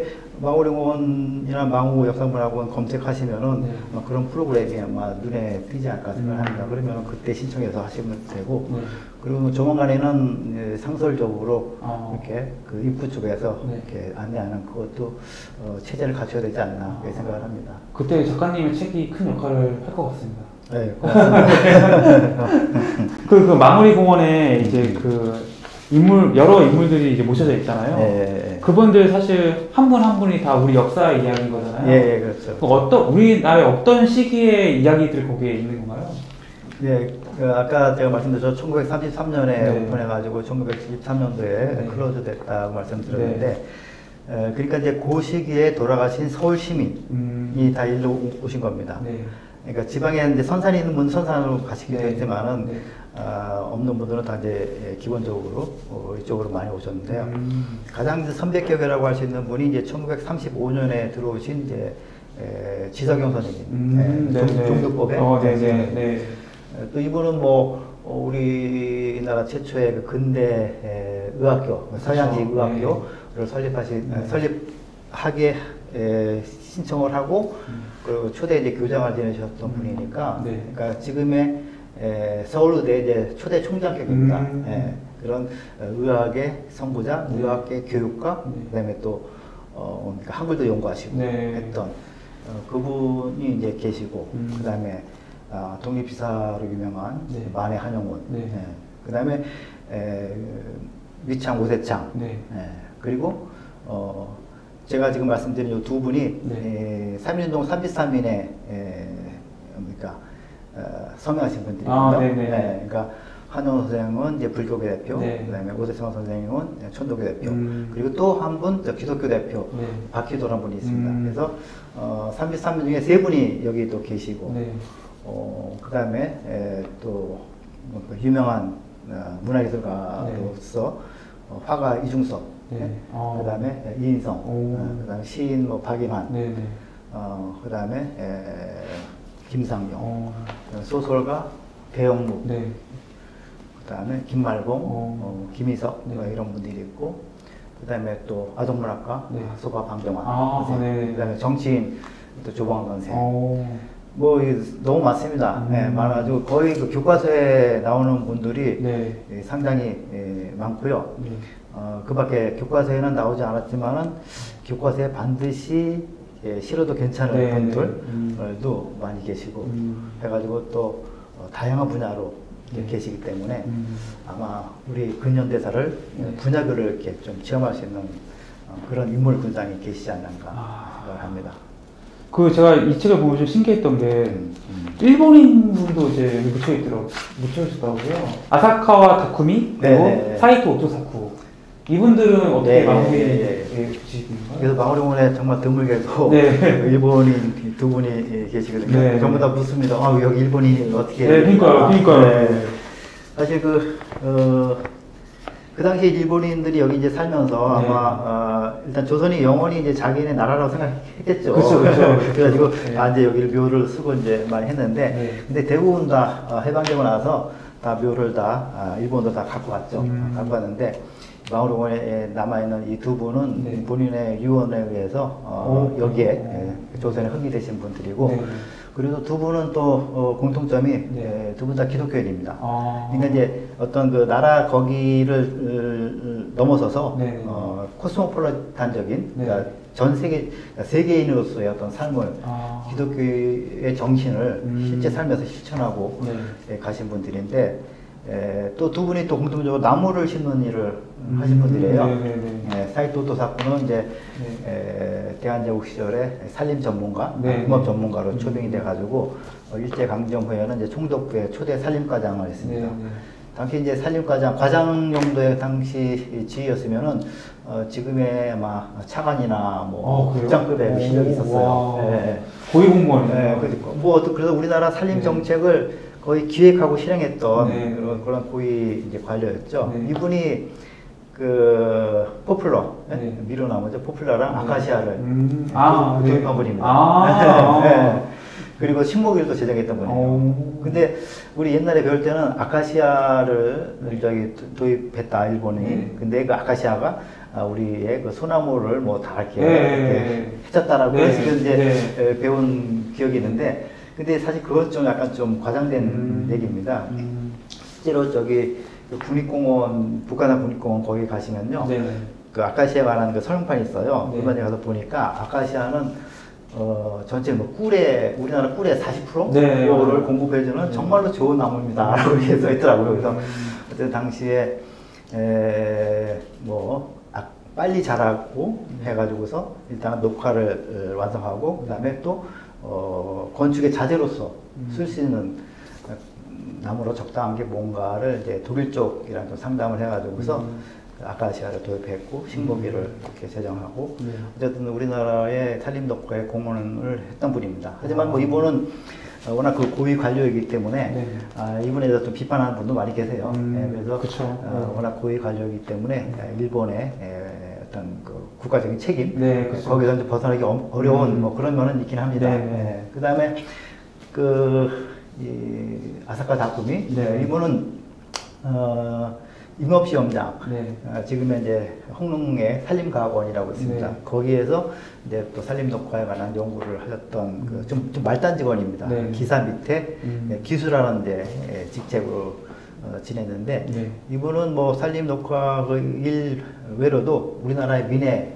Speaker 2: 마무리공원이나 망우 역사문화공원 검색하시면은 네. 아마 그런 프로그램이 아마 눈에 띄지 않을까 생각합니다. 음. 그러면 그때 신청해서 하시면 되고 네. 그리고 조만간에는 상설적으로 아. 이렇게 그 입구 쪽에서 네. 이렇게 안내하는 그것도 어, 체제를 갖춰야 되지 않나 아. 생각을 합니다.
Speaker 1: 그때 작가님의 책이 큰 역할을 할 것 같습니다.
Speaker 2: 네, 고맙습니다.
Speaker 1: 그, 그 마무리공원에 이제 그 인물, 여러 인물들이 이제 모셔져 있잖아요.
Speaker 2: 예,
Speaker 1: 그분들 사실 한 분 한 분이 다 우리 역사의 이야기인 거잖아요.
Speaker 2: 예, 예 그렇죠.
Speaker 1: 어떤, 우리나라의 어떤 시기의 이야기들이 거기에 있는 건가요?
Speaker 2: 예, 그 아까 제가 말씀드렸죠. 천구백삼십삼 년에 네. 오픈해가지고 천구백칠십삼 년도에 네. 클로즈 됐다고 말씀드렸는데, 네. 에, 그러니까 이제 그 시기에 돌아가신 서울 시민이 음. 다 일로 오신 겁니다. 네. 그러니까 지방에 이제 선산이 있는 분은 선산으로 가시기도 네. 했지만은, 네. 아, 없는 분들은 다 이제 기본적으로 어, 이쪽으로 많이 오셨는데요. 음. 가장 선배격이라고 할 수 있는 분이 이제 천구백삼십오 년에 들어오신 이제 에, 지석영 선생님, 음. 에, 네, 종교법에.
Speaker 1: 어, 네, 네, 네.
Speaker 2: 또 이분은 뭐 어, 우리나라 최초의 그 근대 에, 의학교, 서양식 의학교를 네. 설립하신 네. 설립하게 에, 신청을 하고 음. 그리고 초대 이제 교장을 지내셨던 음. 분이니까, 네. 그러니까 지금의 에, 서울의대 이제 초대 총장격입니다. 음. 에, 그런 의학의 선구자, 네. 의학의 교육가, 네. 그다음에 또 어, 그러니까 한글도 연구하시고 네. 했던 어, 그분이 이제 계시고, 음. 그다음에 아, 독립기사로 유명한 네. 만해 한영원, 네. 예. 그 다음에 위창 오세창, 네. 예. 그리고 어, 제가 지금 말씀드린 이 두 분이 네. 에, 삼일운동 삼십삼인에 그러니까 어, 서명하신 분들입니다. 아, 예. 그러니까 한영원 선생님은 이제 불교계 대표, 네. 그 다음에 오세창 선생님은 천도교 대표, 음. 그리고 또 한 분 기독교 대표 네. 박희도라는 분이 있습니다. 음. 그래서 어, 삼십삼 명 중에 세 분이 여기 또 계시고. 네. 어, 그 다음에 또 뭐, 유명한 어, 문화예술가로서 네. 어, 화가 이중섭, 네. 네. 그 다음에 이인성, 어, 그 다음에 시인 뭐 박임환, 네. 어, 그 다음에 김상용, 오. 소설가 배영묵, 네. 그 다음에 김말봉, 어, 김희석 네. 뭐 이런 분들이 있고, 그 다음에 또 아동문학가 네. 소가 방정환,
Speaker 1: 아, 네.
Speaker 2: 그 다음에 정치인 또 조방 선생.
Speaker 1: 오.
Speaker 2: 뭐 너무 많습니다. 음. 네, 많아가지고 거의 그 교과서에 나오는 분들이 네. 예, 상당히 예, 많고요. 네. 어, 그밖에 교과서에는 나오지 않았지만은 교과서에 반드시 예, 실어도 괜찮은 네, 분들도 음. 많이 계시고 음. 해가지고 또 어, 다양한 분야로 네. 계시기 때문에 음. 아마 우리 근현대사를 네. 분야별로 이렇게 좀 체험할 수 있는 어, 그런 인물 군상이 계시지 않는가 아. 생각을 합니다.
Speaker 1: 그 제가 이 책을 보고 좀 신기했던 게 음, 음. 일본인 분도 이제 묻혀 있더라고 묻혀 있었다고요. 아사카와 다쿠미 그리고 네네. 사이토 오토사쿠 이분들은 어떻게 마무리에 붙이시는가요?
Speaker 2: 그래서 마무리문에 정말 드물게도 네. 일본인 두 분이 계시거든요. 네. 전부 다 묻습니다. 아 여기 일본인이 어떻게?
Speaker 1: 네, 그러니까요, 그러니까요. 네.
Speaker 2: 사실 그 어. 그 당시 일본인들이 여기 이제 살면서 네. 아마 어, 일단 조선이 영원히 이제 자기네 나라라고 생각했겠죠.
Speaker 1: 그렇죠, 그렇죠.
Speaker 2: 그래가지고
Speaker 1: 네.
Speaker 2: 아 이제 여기를 묘를 쓰고 이제 많이 했는데, 네. 근데 대부분 다 어, 해방되고 나서 다 묘를 다 아, 일본도 다 갖고 왔죠. 음. 갖고 왔는데 마오롱에 남아 있는 이 두 분은 네. 본인의 유언에 의해서 어, 오, 여기에 예, 조선에 흥미되신 분들이고. 네. 그리고 두 분은 또 어, 공통점이 네. 두 분 다 기독교인입니다. 아. 그러니까 이제 어떤 그 나라 거기를 으, 넘어서서 네. 어, 코스모폴리탄적인 네. 그러니까 전 세계 세계인으로서의 어떤 삶을 아. 기독교의 정신을 음. 실제 삶에서 실천하고 네. 예, 가신 분들인데 또 두 분이 또 공통적으로 나무를 심는 일을 음. 하신 분들이에요. 네, 네, 네. 예, 사이토 오토사쿠는 이제 네. 에, 대한제국 시절에 산림 전문가, 네, 공업 전문가로 네. 초빙이 돼가지고 어, 일제 강점 후에는 이제 총독부의 초대 산림과장을 했습니다. 네, 네. 당시 이제 산림과장 과장 정도의 당시 지위였으면은 어, 지금의 아마 차관이나 뭐 국장급의 어, 실력이 있었어요. 네.
Speaker 1: 고위 공무원이요.
Speaker 2: 네, 뭐 그래서 우리나라 산림 정책을 네. 거의 기획하고 실행했던 네. 그런, 그런 고위 이제 관료였죠. 네. 이분이 그 포플러, 네. 미로나무죠. 포플러랑 네. 아카시아를 음. 아, 네. 도입한 분입니다. 아. 네. 그리고 식목일도 제정했던 분이에요. 오. 근데 우리 옛날에 배울 때는 아카시아를 네. 저기 도입했다 일본이. 네. 근데 그 아카시아가 우리의 그 소나무를 뭐 다 이렇게, 네. 이렇게 해쳤다라고 네. 해서 이제 네. 배운 기억이 있는데. 근데 사실 그건 좀 약간 좀 과장된 음. 얘기입니다. 음. 실제로 저기 그 국립공원, 북한산 국립공원 거기 가시면요. 네네. 그 아카시아에 관한 그 설명판이 있어요. 네. 얼마 전에 가서 보니까 아카시아는 어, 전체 뭐 꿀의, 우리나라 꿀의 사십 퍼센트를 네. 공급해주는 네. 정말로 좋은 나무입니다. 라고 이렇게 써 있더라고요. 그래서 음. 그때 당시에 에, 뭐 아, 빨리 자라고 음. 해가지고서 일단 녹화를 어, 완성하고 그 다음에 또 어, 건축의 자재로서 음. 쓸 수 있는 나무로 적당한 게 뭔가를 이제 독일 쪽이랑 좀 상담을 해가지고서 음. 아카시아를 도입했고 식목일을 음. 이렇게 제정하고 네. 어쨌든 우리나라의 산림독과에 공헌을 했던 분입니다. 하지만 아. 뭐 이분은 워낙 그 고위 관료이기 때문에 네. 아, 이분에 대해서 좀 비판하는 분도 많이 계세요. 음. 네, 그래서 어, 워낙 고위 관료이기 때문에 일본의 에, 어떤 그 국가적인 책임 네, 그렇죠. 거기서 이제 벗어나기 어려운 음. 뭐 그런 면은 있긴 합니다. 네, 네. 네. 그 다음에 그 이 아사카 다쿠미 네. 이분은 어, 임업시험장 네. 어, 지금의 이제 홍릉의 산림과학원이라고 있습니다. 네. 거기에서 이제 또 산림녹화에 관한 연구를 하셨던 음. 그 좀 좀 말단 직원입니다. 네. 기사 밑에 음. 네, 기수라는 데 직책으로 어, 지냈는데 네. 이분은 뭐 산림녹화 일 외로도 우리나라의 민해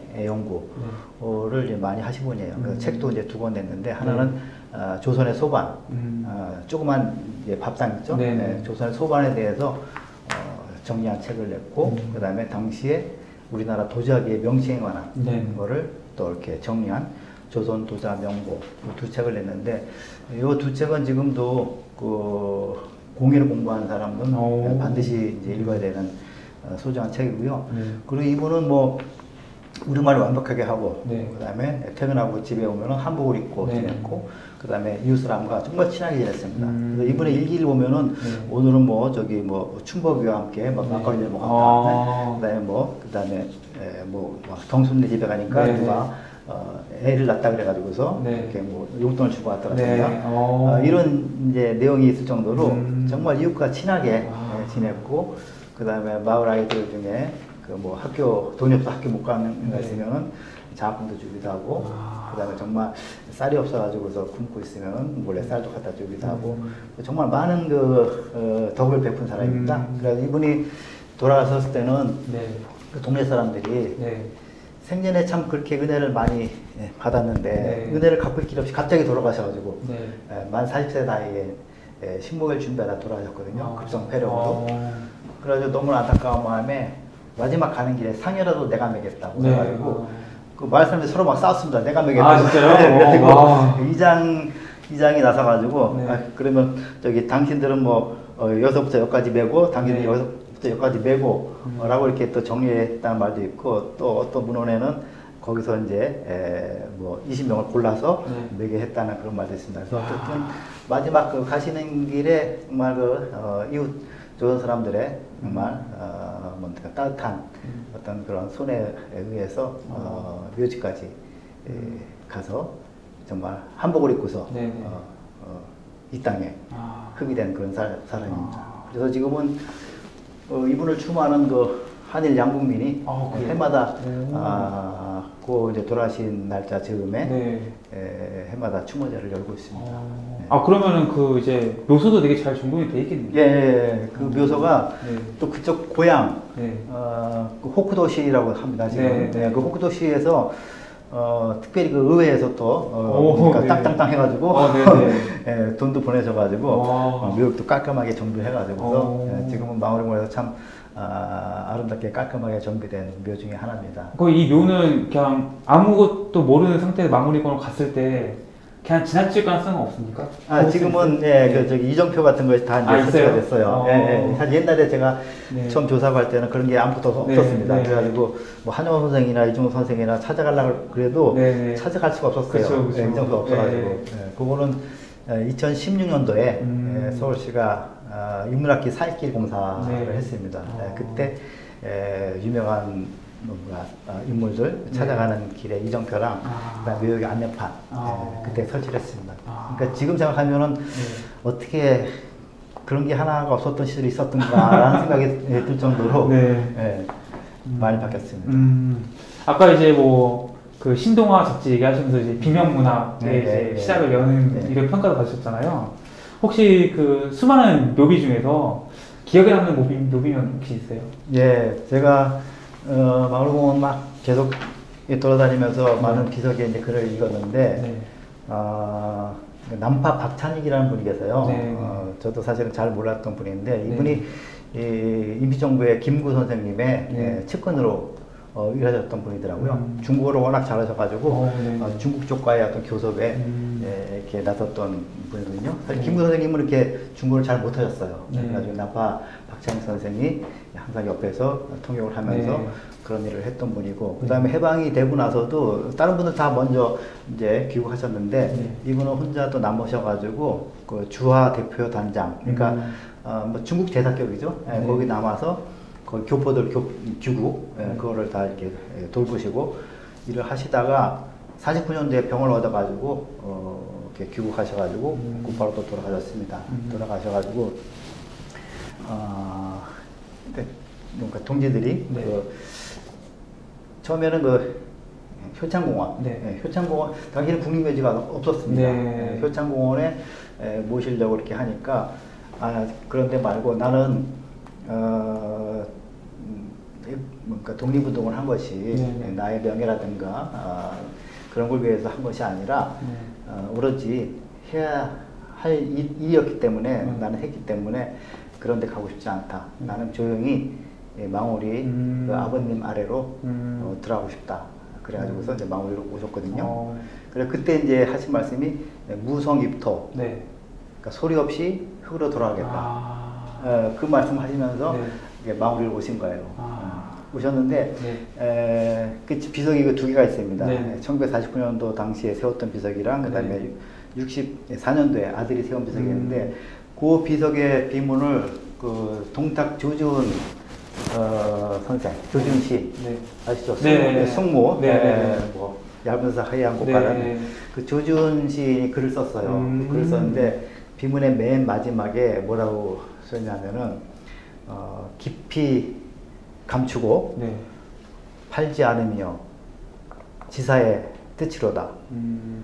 Speaker 2: 연구를 네. 많이 하신 분이에요. 음. 그 책도 이제 두 권 냈는데 하나는 네. 어, 조선의 소반, 음. 어, 조그만 이제 밥상 있죠. 네. 네, 조선의 소반에 대해서 어, 정리한 책을 냈고 음. 그 다음에 당시에 우리나라 도자기의 명칭에 관한 네. 거를 또 이렇게 정리한 조선 도자 명보 두 책을 냈는데 이 두 책은 지금도 그 공예를 공부하는 사람은 오. 반드시 이제 읽어야 되는 소중한 책이고요. 네. 그리고 이분은 뭐 우리말을 완벽하게 하고 네. 그 다음에 퇴근하고 집에 오면은 한복을 입고 네. 지냈고 그 다음에 이웃 사람과 정말 친하게 지냈습니다. 음. 그래서 이분의 일기를 보면은 네. 오늘은 뭐 저기 뭐 춘복이와 함께 뭐 네. 막걸리를 먹었다. 아. 그 다음에 뭐 그 다음에 뭐 경순네 집에 가니까 네. 누가 어, 애를 낳다 그래가지고서 네. 이렇게 뭐 용돈을 주고 왔더라고요. 네. 어, 이런 이제 내용이 있을 정도로 음. 정말 이웃과 친하게 아. 네, 지냈고 그 다음에 마을 아이들 중에 그 뭐 학교 돈이 없어 학교 못 가는 애가 있으면은 장학금도 주기도 하고,
Speaker 1: 아.
Speaker 2: 그 다음에 정말 쌀이 없어가지고서 굶고 있으면 몰래 쌀도 갖다 주기도 하고, 음. 정말 많은 그 어, 덕을 베푼 사람입니다. 음. 그래서 이분이 돌아가셨을 때는 네. 그 동네 사람들이 네. 생전에 참 그렇게 은혜를 많이 받았는데 네. 은혜를 갚을 길 없이 갑자기 돌아가셔가지고 네. 만 사십 세 나이에 식목일 준비하다 돌아가셨거든요. 아. 급성폐렴으로. 아. 그래가지고 너무 안타까운 마음에 마지막 가는 길에 상이라도 내가 매겠다고 네. 해가지고 그 마을 사람들이 서로 막 싸웠습니다. 내가 매겠다고.
Speaker 1: 아 진짜요?
Speaker 2: 그리고 이장 이장이 나서가지고 네. 아, 그러면 저기 당신들은 뭐 어, 여기서부터 여기까지 매고 당신들 네. 여기서부터 여기까지 매고 음. 어, 라고 이렇게 또 정리했다는 말도 있고 또 어떤 문헌에는 거기서 이제 에, 뭐 이십 명을 골라서 네. 매게 했다는 그런 말도 있습니다. 그래서 어쨌든 마지막 그 가시는 길에 정말 그 어, 이웃 좋은 사람들의 정말 어, 뭐 따뜻한 음. 어떤 그런 손에 의해서 어, 묘지까지 음. 에, 가서 정말 한복을 입고서 어, 어, 이 땅에 아. 흡이 된 그런 사, 사람입니다. 아. 그래서 지금은 어, 이분을 추모하는 그 한일 양국민이 아, 해마다 아, 그 이제 돌아가신 날짜 즈음에 네. 에, 해마다 추모제를 열고 있습니다. 아,
Speaker 1: 네. 아 그러면은 그 이제 묘소도 되게 잘 정돈이 돼 있겠네요.
Speaker 2: 예, 예, 그 묘소가 네. 또 그쪽 고향 네. 어, 그 호쿠도시라고 합니다. 지금 네, 네. 그 호쿠도시에서 어, 특별히 그 의회에서 또, 어, 오, 그러니까 네. 땅땅땅 해가지고, 어, 예, 돈도 보내셔가지고, 어, 묘역도 깔끔하게 정비해가지고서, 예, 지금은 마을공원에서 참, 아, 아름답게 깔끔하게 정비된 묘 중에 하나입니다.
Speaker 1: 그 이 묘는 그냥 아무것도 모르는 상태에서 마무리권을 갔을 때, 그냥 지나칠 가능성은 없습니까?
Speaker 2: 아, 지금은, 예, 네. 그, 저기, 이정표 같은 것이 다 이제 아, 설치가 됐어요. 어. 예, 예. 사실 옛날에 제가 네. 처음 조사하고 할 때는 그런 게 아무것도 네. 없었습니다. 네. 그래가지고, 뭐, 한영원 선생이나 이중호 선생이나 찾아가려고 그래도 네. 찾아갈 수가 없었어요. 그쵸, 그쵸. 예, 이정표가 없어가지고. 네. 예, 그거는 이천십육 년도에 음. 예, 서울시가 아, 인문학기 사익길 공사를 네. 했습니다. 어. 예, 그때 예, 유명한 뭔가 어, 인물들 네. 찾아가는 길에 이정표랑 아. 그다음에 묘역의 안내판 아. 예, 그때 설치를 했습니다. 아. 그러니까 지금 생각하면은 네. 어떻게 그런 게 하나가 없었던 시절이 있었던가라는 생각이 들 정도로 네. 예, 음. 많이 바뀌었습니다. 음.
Speaker 1: 아까 이제 뭐 그 신동아 잡지 얘기하시면서 이제 비명문학의 네, 이제 네, 시작을 여는 네. 이런 평가도 받으셨잖아요. 혹시 그 수많은 묘비 중에서 기억에 남는 묘비, 묘비면 혹시 있어요?
Speaker 2: 예, 제가 어, 마을공원 막 계속 돌아다니면서 네. 많은 비석에 이제 글을 읽었는데, 네. 어, 남파 박찬익이라는 분이 계세요. 네. 어, 저도 사실은 잘 몰랐던 분인데, 이분이 네. 이, 임시정부의 김구 선생님의 네. 예, 측근으로 어, 일하셨던 분이더라고요. 음. 중국어를 워낙 잘하셔가지고, 어, 네. 어, 중국 쪽과의 어떤 교섭에 음. 예, 이렇게 나섰던 분이거든요. 사실 네. 김구 선생님은 이렇게 중국어를 잘 못하셨어요. 네. 그래가지고 남파 박찬익 선생이 항상 옆에서 통역을 하면서 네. 그런 일을 했던 분이고, 그 다음에 해방이 되고 나서도 다른 분들 다 먼저 이제 귀국하셨는데, 네. 이분은 혼자 또 남으셔가지고, 그 주하 대표 단장, 그러니까, 음. 어, 뭐 중국 대사격이죠. 네. 네. 거기 남아서 거기 교포들 교, 귀국, 네. 그거를 다 이렇게 돌보시고 일을 하시다가 사십구 년도에 병을 얻어가지고, 어, 이렇게 귀국하셔가지고, 음. 곧바로 또 돌아가셨습니다. 음. 돌아가셔가지고, 어, 그러니까 동지들이, 네. 그, 처음에는 그 효창공원, 네. 네, 효창공원, 당시에는 국립묘지가 없었습니다. 네. 네, 효창공원에 에, 모시려고 이렇게 하니까, 아, 그런데 말고 나는, 어, 그러니까 독립운동을 한 것이 네. 나의 명예라든가 어, 그런 걸 위해서 한 것이 아니라 네. 어, 오로지 해야 할 일, 일이었기 때문에 음. 나는 했기 때문에 그런 데 가고 싶지 않다. 음. 나는 조용히 망우리 음. 그 아버님 아래로 음. 어, 들어가고 싶다. 그래가지고서 음. 이제 망우리로 오셨거든요. 어. 그래 그때 이제 하신 말씀이 무성입토. 네. 그러니까 소리 없이 흙으로 돌아가겠다. 아. 어, 그 말씀 하시면서 네. 망우리로 오신 거예요. 아. 오셨는데 네. 에, 그 비석이 그 두 개가 있습니다. 네. 천구백사십구 년도 당시에 세웠던 비석이랑 그 다음에 네. 육십사 년도에 아들이 세운 비석이었는데 음. 그 비석의 비문을 그 동탁 조지훈 어, 선생, 조지훈 씨 네. 아시죠? 네. 성모, 네. 에, 뭐 얇은사 하얀 곳가는 네. 그 조지훈 씨 글을 썼어요. 음. 글을 썼는데 비문의 맨 마지막에 뭐라고 썼냐면은 어, 깊이 감추고 네. 팔지 않으며 지사의 뜻이로다. 음.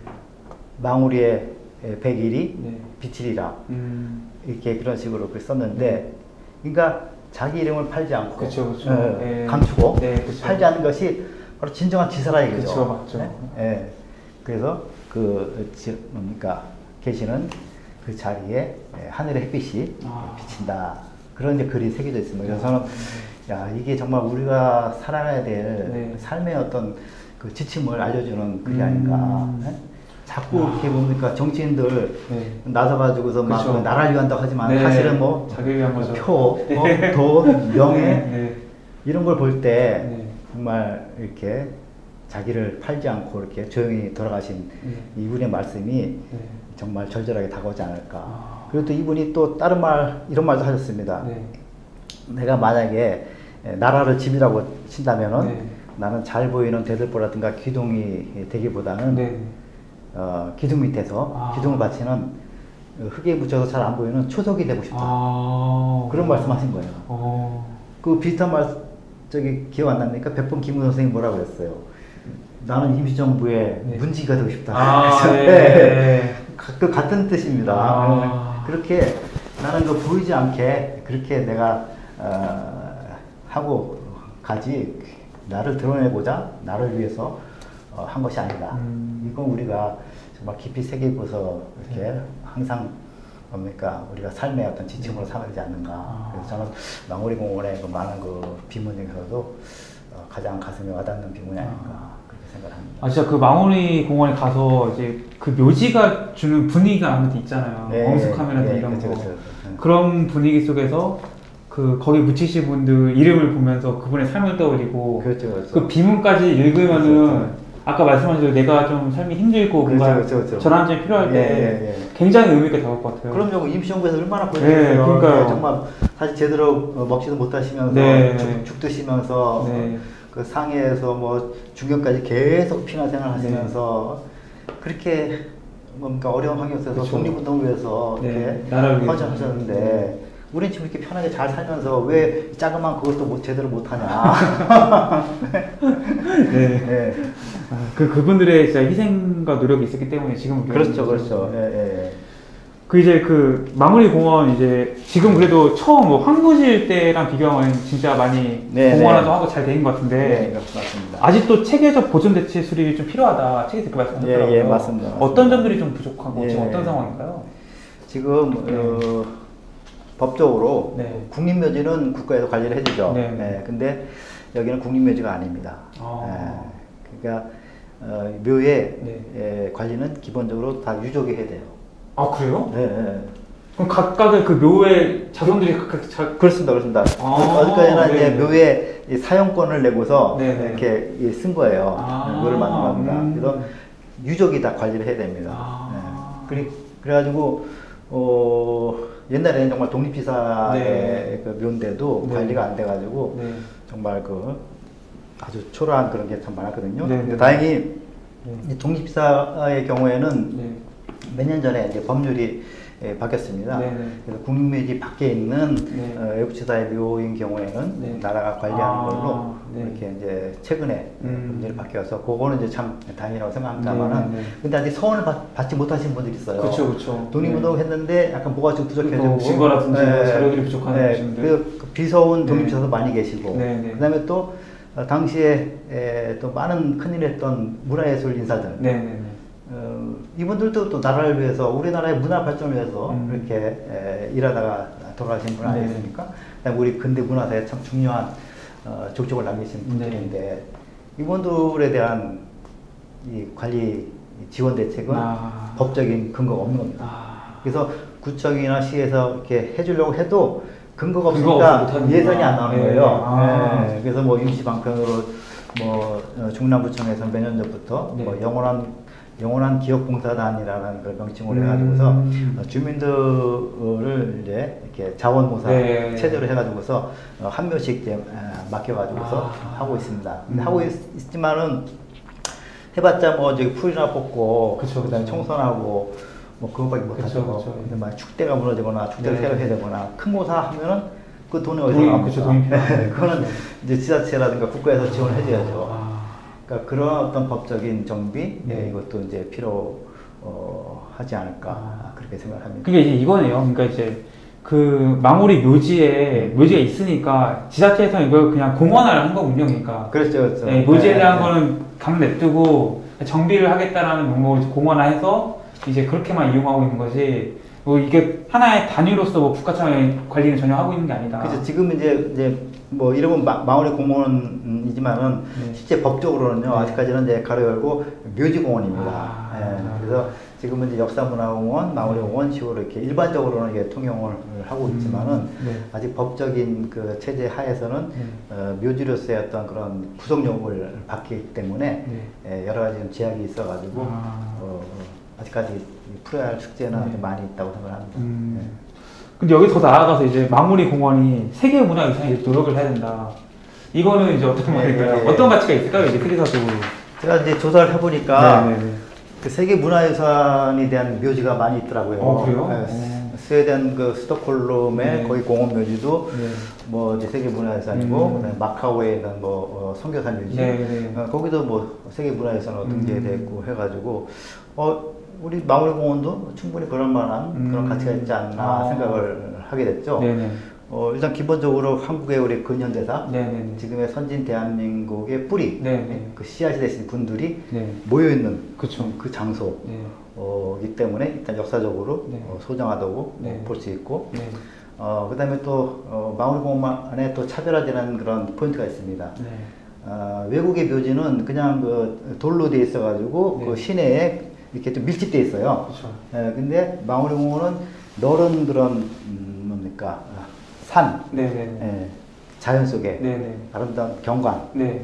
Speaker 2: 망우리의 백일이 네. 빛이리라. 음. 이렇게 그런 식으로 썼는데, 음. 그러니까 자기 이름을 팔지 않고
Speaker 1: 그쵸, 그쵸.
Speaker 2: 어,
Speaker 1: 네.
Speaker 2: 감추고
Speaker 1: 네,
Speaker 2: 팔지 않는 것이 바로 진정한 지사라 이거죠.
Speaker 1: 그쵸, 맞죠.
Speaker 2: 네? 네. 그래서 그 뭡니까 계시는 그 자리에 하늘의 햇빛이 아. 비친다. 그런 이제 글이 새겨져 있습니다. 그래서 저는 야 이게 정말 우리가 살아가야 될 네. 삶의 어떤 그 지침을 알려주는 글이 아닌가. 음. 네? 자꾸 아. 이렇게 뭡니까 정치인들 네. 나서가지고서 막 그 나라를 위한다고 하지만 네. 사실은 뭐
Speaker 1: 자기 위한 거죠.
Speaker 2: 표, 네. 뭐, 돈, 명예 네. 이런 걸 볼 때 네. 정말 이렇게 자기를 팔지 않고 이렇게 조용히 돌아가신 네. 이분의 말씀이 네. 정말 절절하게 다가오지 않을까. 아. 그리고 또 이분이 또 다른 말 이런 말도 하셨습니다. 네. 내가 만약에 나라를 집이라고 친다면은 네. 나는 잘 보이는 대들보라든가 기둥이 되기보다는 네. 어, 기둥 밑에서 아. 기둥을 받치는 흙에 묻혀서 잘 안 보이는 초석이 되고 싶다. 아. 그런 말씀하신 거예요. 아. 그 비슷한 말 저기 기억 안 납니까? 백범 김우 선생님 뭐라고 그랬어요? 나는 임시정부의 네. 문지기가 되고 싶다. 아, 네. 네. 그 같은 뜻입니다. 아. 그렇게 나는 그 보이지 않게 그렇게 내가 어, 하고 가지 나를 드러내고자 나를 위해서 어, 한 것이 아니다. 음. 이건 우리가 정말 깊이 새기고서 이렇게 네. 항상 뭡니까 우리가 삶의 어떤 지침으로 삼아야 않는가. 아. 그래서 저는 망우리 공원의 그 많은 그 비문 중에서도 어, 가장 가슴에 와닿는 비문이 아닌가. 아. 생각합니다.
Speaker 1: 아 진짜 그 망우리 공원에 가서 이제 그 묘지가 주는 분위기가 아무튼 있잖아요. 네, 엄숙함이라든지 네, 이런 그렇죠, 거 그렇죠. 그런 분위기 속에서 그 거기 묻히신 분들 이름을 보면서 그분의 삶을 떠올리고
Speaker 2: 그렇죠, 그렇죠.
Speaker 1: 그 비문까지 읽으면은 그렇죠. 아까 말씀하신 대로 내가 좀 삶이 힘들고
Speaker 2: 그렇죠,
Speaker 1: 뭔가
Speaker 2: 그렇죠, 그렇죠.
Speaker 1: 전환점이 필요할 때
Speaker 2: 예, 예, 예.
Speaker 1: 굉장히 의미가 다가올 것 같아요.
Speaker 2: 그럼요. 임시정부에서 얼마나 고생했어요. 네, 그러니까요. 정말 사실 제대로 먹지도 못하시면서 네. 죽, 죽 드시면서 네. 그 상해에서 뭐 중경까지 계속 피난 생활 하시면서 네. 그렇게 뭔가 어려운 환경 속에서 그렇죠. 독립운동을 위해서
Speaker 1: 네.
Speaker 2: 이렇게 헌신하셨는데 네. 우린 지금 이렇게 편하게 잘 살면서 왜 자그만 그것도 못, 제대로 못하냐.
Speaker 1: 네. 네. 아, 그, 그분들의 진짜 희생과 노력이 있었기 때문에 지금.
Speaker 2: 그렇죠, 그렇죠. 예, 예.
Speaker 1: 그 이제 그 망우리 공원 이제 지금 그래도 처음 뭐 황무질 때랑 비교하면 진짜 많이 네, 공원화도 네. 하고 잘 된 것 같은데
Speaker 2: 네, 맞습니다.
Speaker 1: 아직도 체계적 보존 대책 수립이 좀 필요하다 체계에서 그 말씀하셨더라고요.
Speaker 2: 예, 예, 맞습니다, 맞습니다.
Speaker 1: 어떤 점들이 좀 부족하고
Speaker 2: 예,
Speaker 1: 지금 어떤 상황인가요?
Speaker 2: 지금 네. 어, 법적으로 네. 국립묘지는 국가에서 관리를 해주죠. 네. 네. 근데 여기는 국립묘지가 아닙니다. 아. 네. 그러니까 어, 묘의 네. 에, 관리는 기본적으로 다 유족이 해야 돼요.
Speaker 1: 아 그래요?
Speaker 2: 네. 네.
Speaker 1: 그럼 각각의 그 묘의 자손들이 각각 자...
Speaker 2: 그렇습니다, 그렇습니다. 아 어디까지나 이제 묘의 이 사용권을 내고서 네네. 이렇게 쓴 거예요. 아 묘를 만든 겁니다. 음 그래서 유족이 다 관리를 해야 됩니다. 아 네. 그래 그래가지고 어 옛날에는 정말 독립지사의 네. 그 묘인데도 네. 관리가 안 돼가지고 네. 정말 그 아주 초라한 그런 게 참 많았거든요. 네. 근데 다행히 네. 독립지사의 경우에는 네. 몇 년 전에 이제 법률이 예, 바뀌었습니다. 네네. 그래서 국립묘지 밖에 있는 네. 어, 외국지사의 묘인 경우에는 네. 나라가 관리하는 아, 걸로 네. 이렇게 이제 최근에 음. 법률이 바뀌어서 그거는 이제 참 다행이라고 생각합니다만은 네, 네. 근데 아직 서원을 받, 받지 못하신 분들이 있어요.
Speaker 1: 그렇죠, 그렇죠.
Speaker 2: 독립운동을 네. 했는데 약간 뭐가 좀 부족해지고
Speaker 1: 증거라든지 네. 자료들이 부족한 분들.
Speaker 2: 네. 그 비서운 독립지사도 네. 많이 계시고 네, 네. 그다음에 또 어, 당시에 에, 또 많은 큰일 했던 문화예술 인사들. 네, 네, 네. 어, 이분들도 또 나라를 위해서 우리나라의 문화 발전을 위해서 음. 이렇게 에, 일하다가 돌아가신 분 아니겠습니까? 네. 우리 근대 문화사에 참 중요한 어, 족적을 남기신 분들인데 네. 이분들에 대한 이 관리 지원 대책은 아. 법적인 근거가 없는 겁니다. 아. 그래서 구청이나 시에서 이렇게 해주려고 해도 근거가 없으니까 예산이 안 나오는 네. 거예요. 아. 네. 그래서 뭐 임시 방편으로 뭐 어, 중남구청에서 몇 년 전부터 네. 뭐 영원한 영원한 기억봉사단이라는 걸 명칭으로 음. 해가지고서 어, 주민들을 이제 이렇게 자원봉사 네. 체제로 해가지고서 어, 한 묘씩 이제 어, 맡겨가지고서 아. 하고 있습니다. 근데 음. 하고 있, 있지만은 해봤자 뭐 저기 풀이나 뽑고 그쵸, 그다음에 그쵸. 청소하고 뭐 그것밖에 못하죠. 근데 막 축대가 무너지거나 축대를 네. 새로 해야 되거나 큰 모사 하면은 그 돈이 어디서 나옵니까? 그거는 이제 지자체라든가 국가에서 지원을 해줘야죠. 아. 그러니까 그런 어떤 법적인 정비
Speaker 1: 네.
Speaker 2: 예, 이것도 이제 필요 어, 하지 않을까
Speaker 1: 아.
Speaker 2: 그렇게 생각합니다.
Speaker 1: 그게 이제 이거네요. 그러니까 이제 그 망우리 묘지에 묘지가 있으니까 지자체에서 이걸 그냥 공원화를 한 거군요. 그러니까
Speaker 2: 그렇죠, 그렇죠.
Speaker 1: 네, 묘지에
Speaker 2: 네,
Speaker 1: 대한
Speaker 2: 네.
Speaker 1: 거는 강 냅두고 정비를 하겠다라는 명목으로 공원화해서 이제 그렇게만 이용하고 있는 거지. 뭐 이게 하나의 단위로서 뭐 국가청의 관리는 전혀 하고 있는 게 아니다.
Speaker 2: 그렇죠. 지금 이제 이제 뭐 이름은 마, 마을의 공원이지만은
Speaker 1: 네.
Speaker 2: 실제 법적으로는요
Speaker 1: 네.
Speaker 2: 아직까지는 이제 가로 열고 묘지공원입니다.
Speaker 1: 아.
Speaker 2: 예, 그래서 지금은 이제 역사문화공원, 마을의 공원 식으로 이렇게 일반적으로는 이게 통용을 하고 있지만은
Speaker 1: 음. 네.
Speaker 2: 아직 법적인 그 체제 하에서는
Speaker 1: 네.
Speaker 2: 어, 묘지로서의 어떤 그런 구속력을 받기 때문에
Speaker 1: 네.
Speaker 2: 예, 여러 가지 좀 제약이 있어가지고
Speaker 1: 아.
Speaker 2: 어, 아직까지 풀어야 할 숙제는
Speaker 1: 네.
Speaker 2: 좀 많이 있다고 생각합니다.
Speaker 1: 음.
Speaker 2: 예.
Speaker 1: 근데 여기 더 나아가서 이제 망우리 공원이 세계 문화 유산에 노력을 해야 된다. 이거는 이제 어떤
Speaker 2: 네,
Speaker 1: 말일까요?
Speaker 2: 네, 네.
Speaker 1: 어떤 가치가 있을까요? 이제 세계사적으로.
Speaker 2: 제가 이제 조사를 해보니까
Speaker 1: 네, 네, 네.
Speaker 2: 그 세계 문화유산에 대한 묘지가 많이 있더라고요.
Speaker 1: 어, 그래요?
Speaker 2: 네,
Speaker 1: 어.
Speaker 2: 스웨덴 그 스톡홀름의
Speaker 1: 네.
Speaker 2: 거기 공원 묘지도
Speaker 1: 네.
Speaker 2: 뭐 이제 세계 문화유산이고
Speaker 1: 음.
Speaker 2: 그다음에 마카오에 있는 뭐 어, 선교산 묘지
Speaker 1: 네, 네.
Speaker 2: 어, 거기도 뭐 세계 문화유산으로
Speaker 1: 음.
Speaker 2: 등재되어 있고 해가지고 어 우리 마무리 공원도 충분히 그럴 만한
Speaker 1: 음.
Speaker 2: 그런 가치가 있지 않나
Speaker 1: 아.
Speaker 2: 생각을 하게 됐죠.
Speaker 1: 네네.
Speaker 2: 어, 일단 기본적으로 한국의 우리 근현대사,
Speaker 1: 네네네.
Speaker 2: 지금의 선진 대한민국의 뿌리,
Speaker 1: 네네.
Speaker 2: 그 씨앗이 되신 분들이
Speaker 1: 네.
Speaker 2: 모여 있는
Speaker 1: 그쵸.
Speaker 2: 그 장소.
Speaker 1: 네.
Speaker 2: 어, 이 때문에 일단 역사적으로
Speaker 1: 네.
Speaker 2: 어, 소중하다고
Speaker 1: 네.
Speaker 2: 볼 수 있고,
Speaker 1: 네.
Speaker 2: 어, 그 다음에 또 어, 마을공원 안에 또 차별화되는 그런 포인트가 있습니다.
Speaker 1: 네.
Speaker 2: 어, 외국의 묘지는 그냥 그 돌로 돼 있어가지고
Speaker 1: 네.
Speaker 2: 그 시내에 이렇게 좀 밀집돼 있어요.
Speaker 1: 그쵸.
Speaker 2: 예, 근데 마을공원은 넓은 그런 음, 뭡니까 아, 산,
Speaker 1: 네네.
Speaker 2: 예, 자연 속에
Speaker 1: 네네.
Speaker 2: 아름다운 경관,
Speaker 1: 네.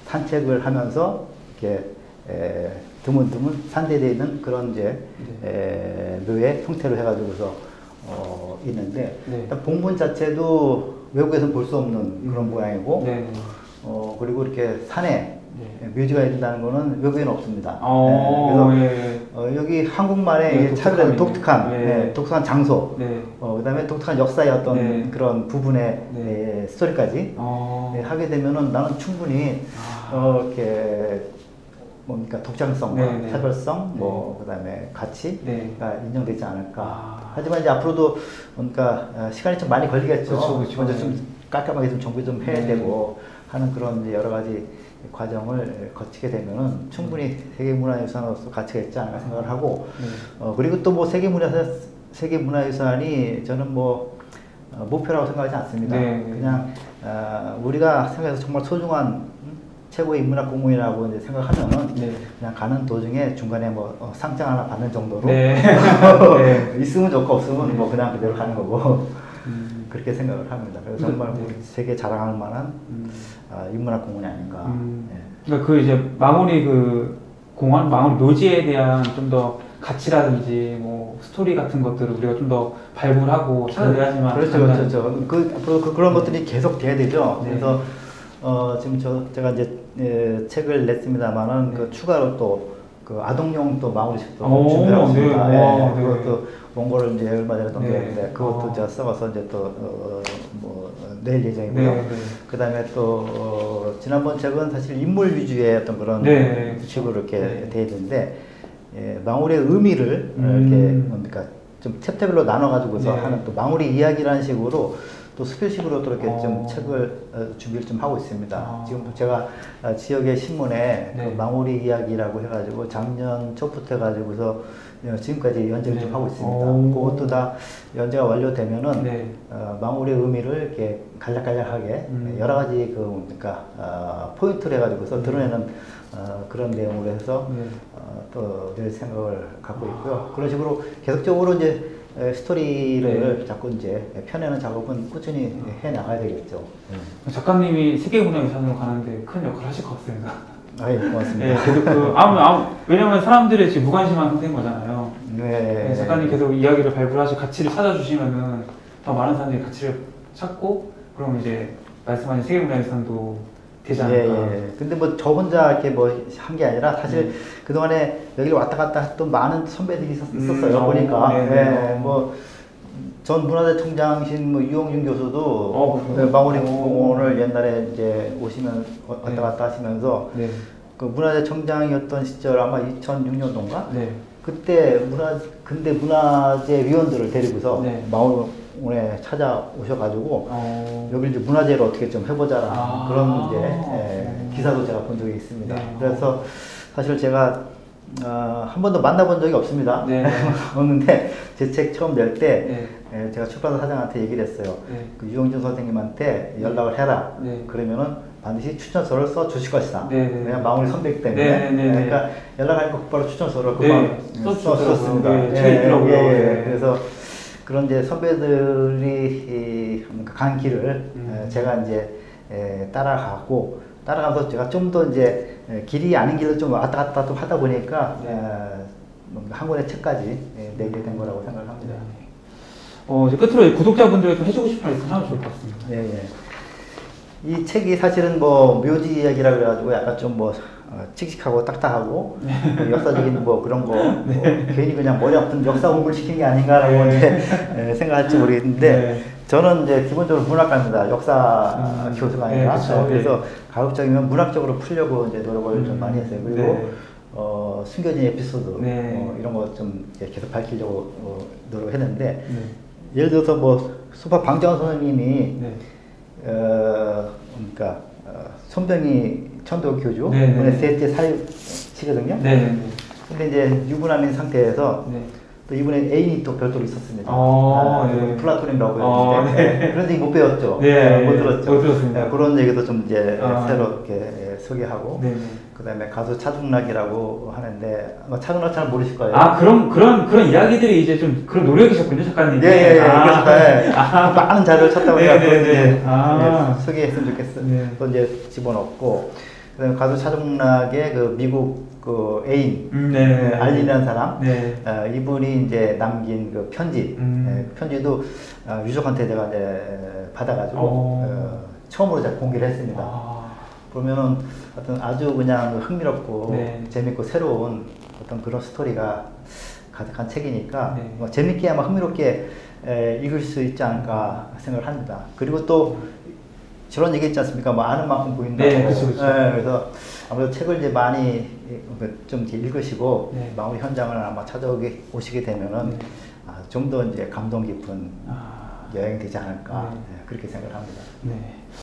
Speaker 2: 산책을 하면서 이렇게 에, 드문드문 산대되어 있는 그런 이제
Speaker 1: 네.
Speaker 2: 에, 묘의 형태로 해가지고서 어, 있는데
Speaker 1: 네.
Speaker 2: 일단 봉분 자체도 외국에서는 볼 수 없는 그런
Speaker 1: 음.
Speaker 2: 모양이고
Speaker 1: 네네.
Speaker 2: 어, 그리고 이렇게 산에
Speaker 1: 네.
Speaker 2: 묘지가 있다는 거는 외국에는 없습니다.
Speaker 1: 어,
Speaker 2: 네,
Speaker 1: 예.
Speaker 2: 그래서 어, 여기 한국말의
Speaker 1: 네,
Speaker 2: 이게 차별화된
Speaker 1: 독특함이네요.
Speaker 2: 독특한,
Speaker 1: 네.
Speaker 2: 네, 독특한 장소,
Speaker 1: 네.
Speaker 2: 어, 그 다음에 독특한 역사의 어떤
Speaker 1: 네.
Speaker 2: 그런 부분의
Speaker 1: 네.
Speaker 2: 에, 스토리까지
Speaker 1: 어.
Speaker 2: 네, 하게 되면은 나는 충분히
Speaker 1: 아.
Speaker 2: 어, 이렇게 뭡니까 독창성과
Speaker 1: 네, 네.
Speaker 2: 차별성, 뭐 그다음에 가치가
Speaker 1: 네.
Speaker 2: 인정되지 않을까.
Speaker 1: 아.
Speaker 2: 하지만 이제 앞으로도 뭔가 어, 시간이 좀 많이 걸리겠죠.
Speaker 1: 그쵸, 그쵸.
Speaker 2: 먼저 좀 깔끔하게 좀 정비 좀 해야
Speaker 1: 네.
Speaker 2: 되고 하는 그런 이제 여러 가지 과정을 거치게 되면은 충분히 세계문화유산으로서 가치가 있지 않을까 생각을 하고,
Speaker 1: 네.
Speaker 2: 어, 그리고 또 뭐 세계문화유산 세계문화유산이 저는 뭐 어, 목표라고 생각하지 않습니다.
Speaker 1: 네.
Speaker 2: 그냥 어, 우리가 생각해서 정말 소중한 음, 최고의 인문학 공무원이라고 이제 생각하면은
Speaker 1: 네.
Speaker 2: 그냥 가는 도중에 중간에 뭐 어, 상장 하나 받는 정도로
Speaker 1: 네. 네.
Speaker 2: 있으면 좋고 없으면
Speaker 1: 네.
Speaker 2: 뭐 그냥 그대로 가는 거고
Speaker 1: 음.
Speaker 2: 그렇게 생각을 합니다. 그래서 정말
Speaker 1: 네.
Speaker 2: 우리 세계 자랑할 만한
Speaker 1: 음.
Speaker 2: 아, 인문학 공원이 아닌가.
Speaker 1: 음.
Speaker 2: 예.
Speaker 1: 그러니까 그 이제 망우리 그 공원, 망우리 묘지에 대한 좀 더 가치라든지 뭐 스토리 같은 것들을 우리가 좀 더 발굴하고 찾아내야지만
Speaker 2: 그렇죠,
Speaker 1: 간다는-
Speaker 2: 그렇죠. 그 앞으로 그, 그런 것들이 계속 돼야 되죠.
Speaker 1: 네.
Speaker 2: 그래서 어, 지금 저 제가 이제 예, 책을 냈습니다만은
Speaker 1: 네.
Speaker 2: 그 추가로 또 그 아동용 또 마무리식도
Speaker 1: 오,
Speaker 2: 준비하고 있습니다.
Speaker 1: 네.
Speaker 2: 예,
Speaker 1: 와, 네.
Speaker 2: 그것도 원고를 이제 얼마 전에 넘겼는데
Speaker 1: 네.
Speaker 2: 그것도
Speaker 1: 어.
Speaker 2: 제가 써서 이제 또뭐 어, 낼 예정이고요.
Speaker 1: 네, 네.
Speaker 2: 그다음에 또 어, 지난번 책은 사실 인물 위주의 어떤 그런
Speaker 1: 네,
Speaker 2: 식으로 이렇게
Speaker 1: 네.
Speaker 2: 돼 있는데 예, 망우리의 의미를
Speaker 1: 음.
Speaker 2: 이렇게 뭡니까 좀 챕터별로 나눠가지고서
Speaker 1: 네.
Speaker 2: 하는 또 망우리 이야기라는 식으로 또 스필식으로 또 이렇게
Speaker 1: 어.
Speaker 2: 좀 책을 어, 준비를 좀 하고 있습니다.
Speaker 1: 아.
Speaker 2: 지금 제가 어, 지역의 신문에
Speaker 1: 네.
Speaker 2: 그 망우리 이야기라고 해가지고 작년 초부터 해가지고서 어, 지금까지 연재를
Speaker 1: 네.
Speaker 2: 좀 하고 있습니다.
Speaker 1: 오.
Speaker 2: 그것도 다 연재가 완료되면은
Speaker 1: 네.
Speaker 2: 어, 망우리의 의미를 이렇게 간략간략하게
Speaker 1: 음.
Speaker 2: 여러 가지 그 뭡니까 어, 포인트를 해가지고서 드러내는 어, 그런 내용으로 해서
Speaker 1: 네.
Speaker 2: 어, 또 낼 생각을 갖고 있고요. 그런 식으로 계속적으로 이제 에, 스토리를
Speaker 1: 네.
Speaker 2: 자꾸 이제 펴내는 작업은 꾸준히 해 나가야 되겠죠.
Speaker 1: 작가님이 세계문화유산으로 가는데 큰 역할을 하실 것 같습니다.
Speaker 2: 아, 예, 고맙습니다.
Speaker 1: 네, 계속 그 아무 아무 왜냐면 사람들의 지금 무관심한 상태인 거잖아요.
Speaker 2: 네.
Speaker 1: 네, 작가님 계속 이야기를 발굴하시 가치를 찾아주시면은 더 많은 사람들이 가치를 찾고 그럼 이제 말씀하신 세계문화유산도 되지 않을까.
Speaker 2: 예, 예. 근데 뭐 저 혼자 이렇게 뭐 한 게 아니라 사실
Speaker 1: 음.
Speaker 2: 그동안에 여기를 왔다 갔다 했던 많은 선배들이 있었,
Speaker 1: 음,
Speaker 2: 있었어요.
Speaker 1: 어,
Speaker 2: 보니까.
Speaker 1: 네, 네.
Speaker 2: 예, 뭐 전 문화재청장신 뭐 유영준 교수도
Speaker 1: 어,
Speaker 2: 네, 망우리
Speaker 1: 오.
Speaker 2: 공원을 옛날에 이제 오시면 왔다
Speaker 1: 네.
Speaker 2: 갔다 하시면서
Speaker 1: 네.
Speaker 2: 그 문화재 청장이었던 시절 아마 이천육 년도인가?
Speaker 1: 네.
Speaker 2: 그때 문화 근대 문화재 위원들을 데리고서
Speaker 1: 네.
Speaker 2: 마을에 찾아오셔가지고
Speaker 1: 어...
Speaker 2: 여기 이제 문화재를 어떻게 좀 해보자라는
Speaker 1: 아
Speaker 2: 그런 이제 예, 기사도 제가 본 적이 있습니다.
Speaker 1: 네.
Speaker 2: 그래서 사실 제가 어, 한 번도 만나본 적이 없습니다.
Speaker 1: 네.
Speaker 2: 없는데 제 책 처음 낼 때
Speaker 1: 네.
Speaker 2: 예, 제가 출판사 사장한테 얘기를 했어요.
Speaker 1: 네.
Speaker 2: 그 유영준 선생님한테 연락을 해라.
Speaker 1: 네.
Speaker 2: 그러면은 반드시 추천서를 써 주실 것이다.
Speaker 1: 네, 네.
Speaker 2: 그냥 마무리 선배이기 때문에.
Speaker 1: 네, 네, 네.
Speaker 2: 그러니까 연락하니까 곧바로 추천서를
Speaker 1: 네.
Speaker 2: 금방
Speaker 1: 써주셨습니다.
Speaker 2: 썼습니다.
Speaker 1: 네, 책에 있더라고요.
Speaker 2: 예, 예.
Speaker 1: 네.
Speaker 2: 그래서 그런 이제 선배들이 이, 뭔가 간 길을
Speaker 1: 음.
Speaker 2: 에, 제가 이제 에, 따라가고 따라가면서 제가 좀 더 이제 에, 길이 아닌 길을 좀 왔다 갔다 좀 하다 보니까
Speaker 1: 네.
Speaker 2: 에, 뭔가 한 권의 책까지 에, 내게 된 거라고 생각합니다.
Speaker 1: 네. 어, 이제 끝으로 구독자분들에게 좀 해주고 싶은 말씀 하면 좋을 것 같습니다.
Speaker 2: 예, 예. 이 책이 사실은 뭐 묘지 이야기라 그래가지고 약간 좀 뭐 어, 칙칙하고 딱딱하고 네. 뭐 역사적인 뭐 그런 거 네. 뭐 괜히 그냥 머리 아픈 역사 공부를 시킨 게 아닌가라고 네. 이제 에, 생각할지 모르겠는데 네. 저는 이제 기본적으로 문학가입니다. 역사 음, 교수가 아니라 네, 그쵸, 그래서 네. 가급적이면 문학적으로 풀려고 이제 노력을 음, 좀 많이 했어요. 그리고 네. 어, 숨겨진 에피소드 네. 어, 이런 거 좀 계속 밝히려고 어, 노력했는데 네. 예를 들어서 뭐 수파 방정환 선생님이 네. 어, 그러니까 어, 손병희 천도 교주 이번에 셋째 사유치거든요. 근데 이제 유부남인 상태에서 네. 또 이분의 애인이 또 별도로 있었습니다. 아, 아, 네. 플라톤이라고
Speaker 1: 아,
Speaker 2: 했는데 네. 그런 얘기 못 배웠죠.
Speaker 1: 네,
Speaker 2: 네, 못 들었죠.
Speaker 1: 못 들었습니다.
Speaker 2: 네, 그런 얘기도 좀 이제
Speaker 1: 아,
Speaker 2: 새로 이렇게 소개하고 네. 그다음에 가수 차중락이라고 하는데 아마 차중락 잘 모르실 거예요.
Speaker 1: 아 그런 그런 그런 이야기들이 이제 좀 그런 노력이셨군요, 작가님.
Speaker 2: 예예예. 예,
Speaker 1: 아.
Speaker 2: 그래서 네. 아. 많은 자료를 찾다 보니까
Speaker 1: 네,
Speaker 2: 그런
Speaker 1: 네,
Speaker 2: 이제
Speaker 1: 네. 아.
Speaker 2: 네, 소개했으면 좋겠어.
Speaker 1: 네.
Speaker 2: 또 이제 집어넣고 그다음에 가수 차중락의 그 미국 그 애인
Speaker 1: 음, 네.
Speaker 2: 알린이라는 사람
Speaker 1: 네.
Speaker 2: 어, 이분이 이제 남긴 그 편지
Speaker 1: 음.
Speaker 2: 예, 그 편지도 어, 유족한테 제가 이제 받아가지고 어, 처음으로 제가 공개를 했습니다.
Speaker 1: 아.
Speaker 2: 보면은 어떤 아주 그냥 흥미롭고
Speaker 1: 네.
Speaker 2: 재밌고 새로운 어떤 그런 스토리가 가득한 책이니까
Speaker 1: 네.
Speaker 2: 뭐 재밌게 아마 흥미롭게 에, 읽을 수 있지 않을까 생각을 합니다. 그리고 또 저런 얘기 있지 않습니까? 뭐 아는 만큼 보인다고.
Speaker 1: 네, 그렇죠, 그렇죠.
Speaker 2: 네, 그래서 아무래도 책을 이제 많이 좀 읽으시고
Speaker 1: 네.
Speaker 2: 마무리 현장을 아마 찾아오게 오시게 되면은 네. 아, 좀 더 이제 감동 깊은 아. 여행이 되지 않을까 네. 네, 그렇게 생각을 합니다.
Speaker 1: 네.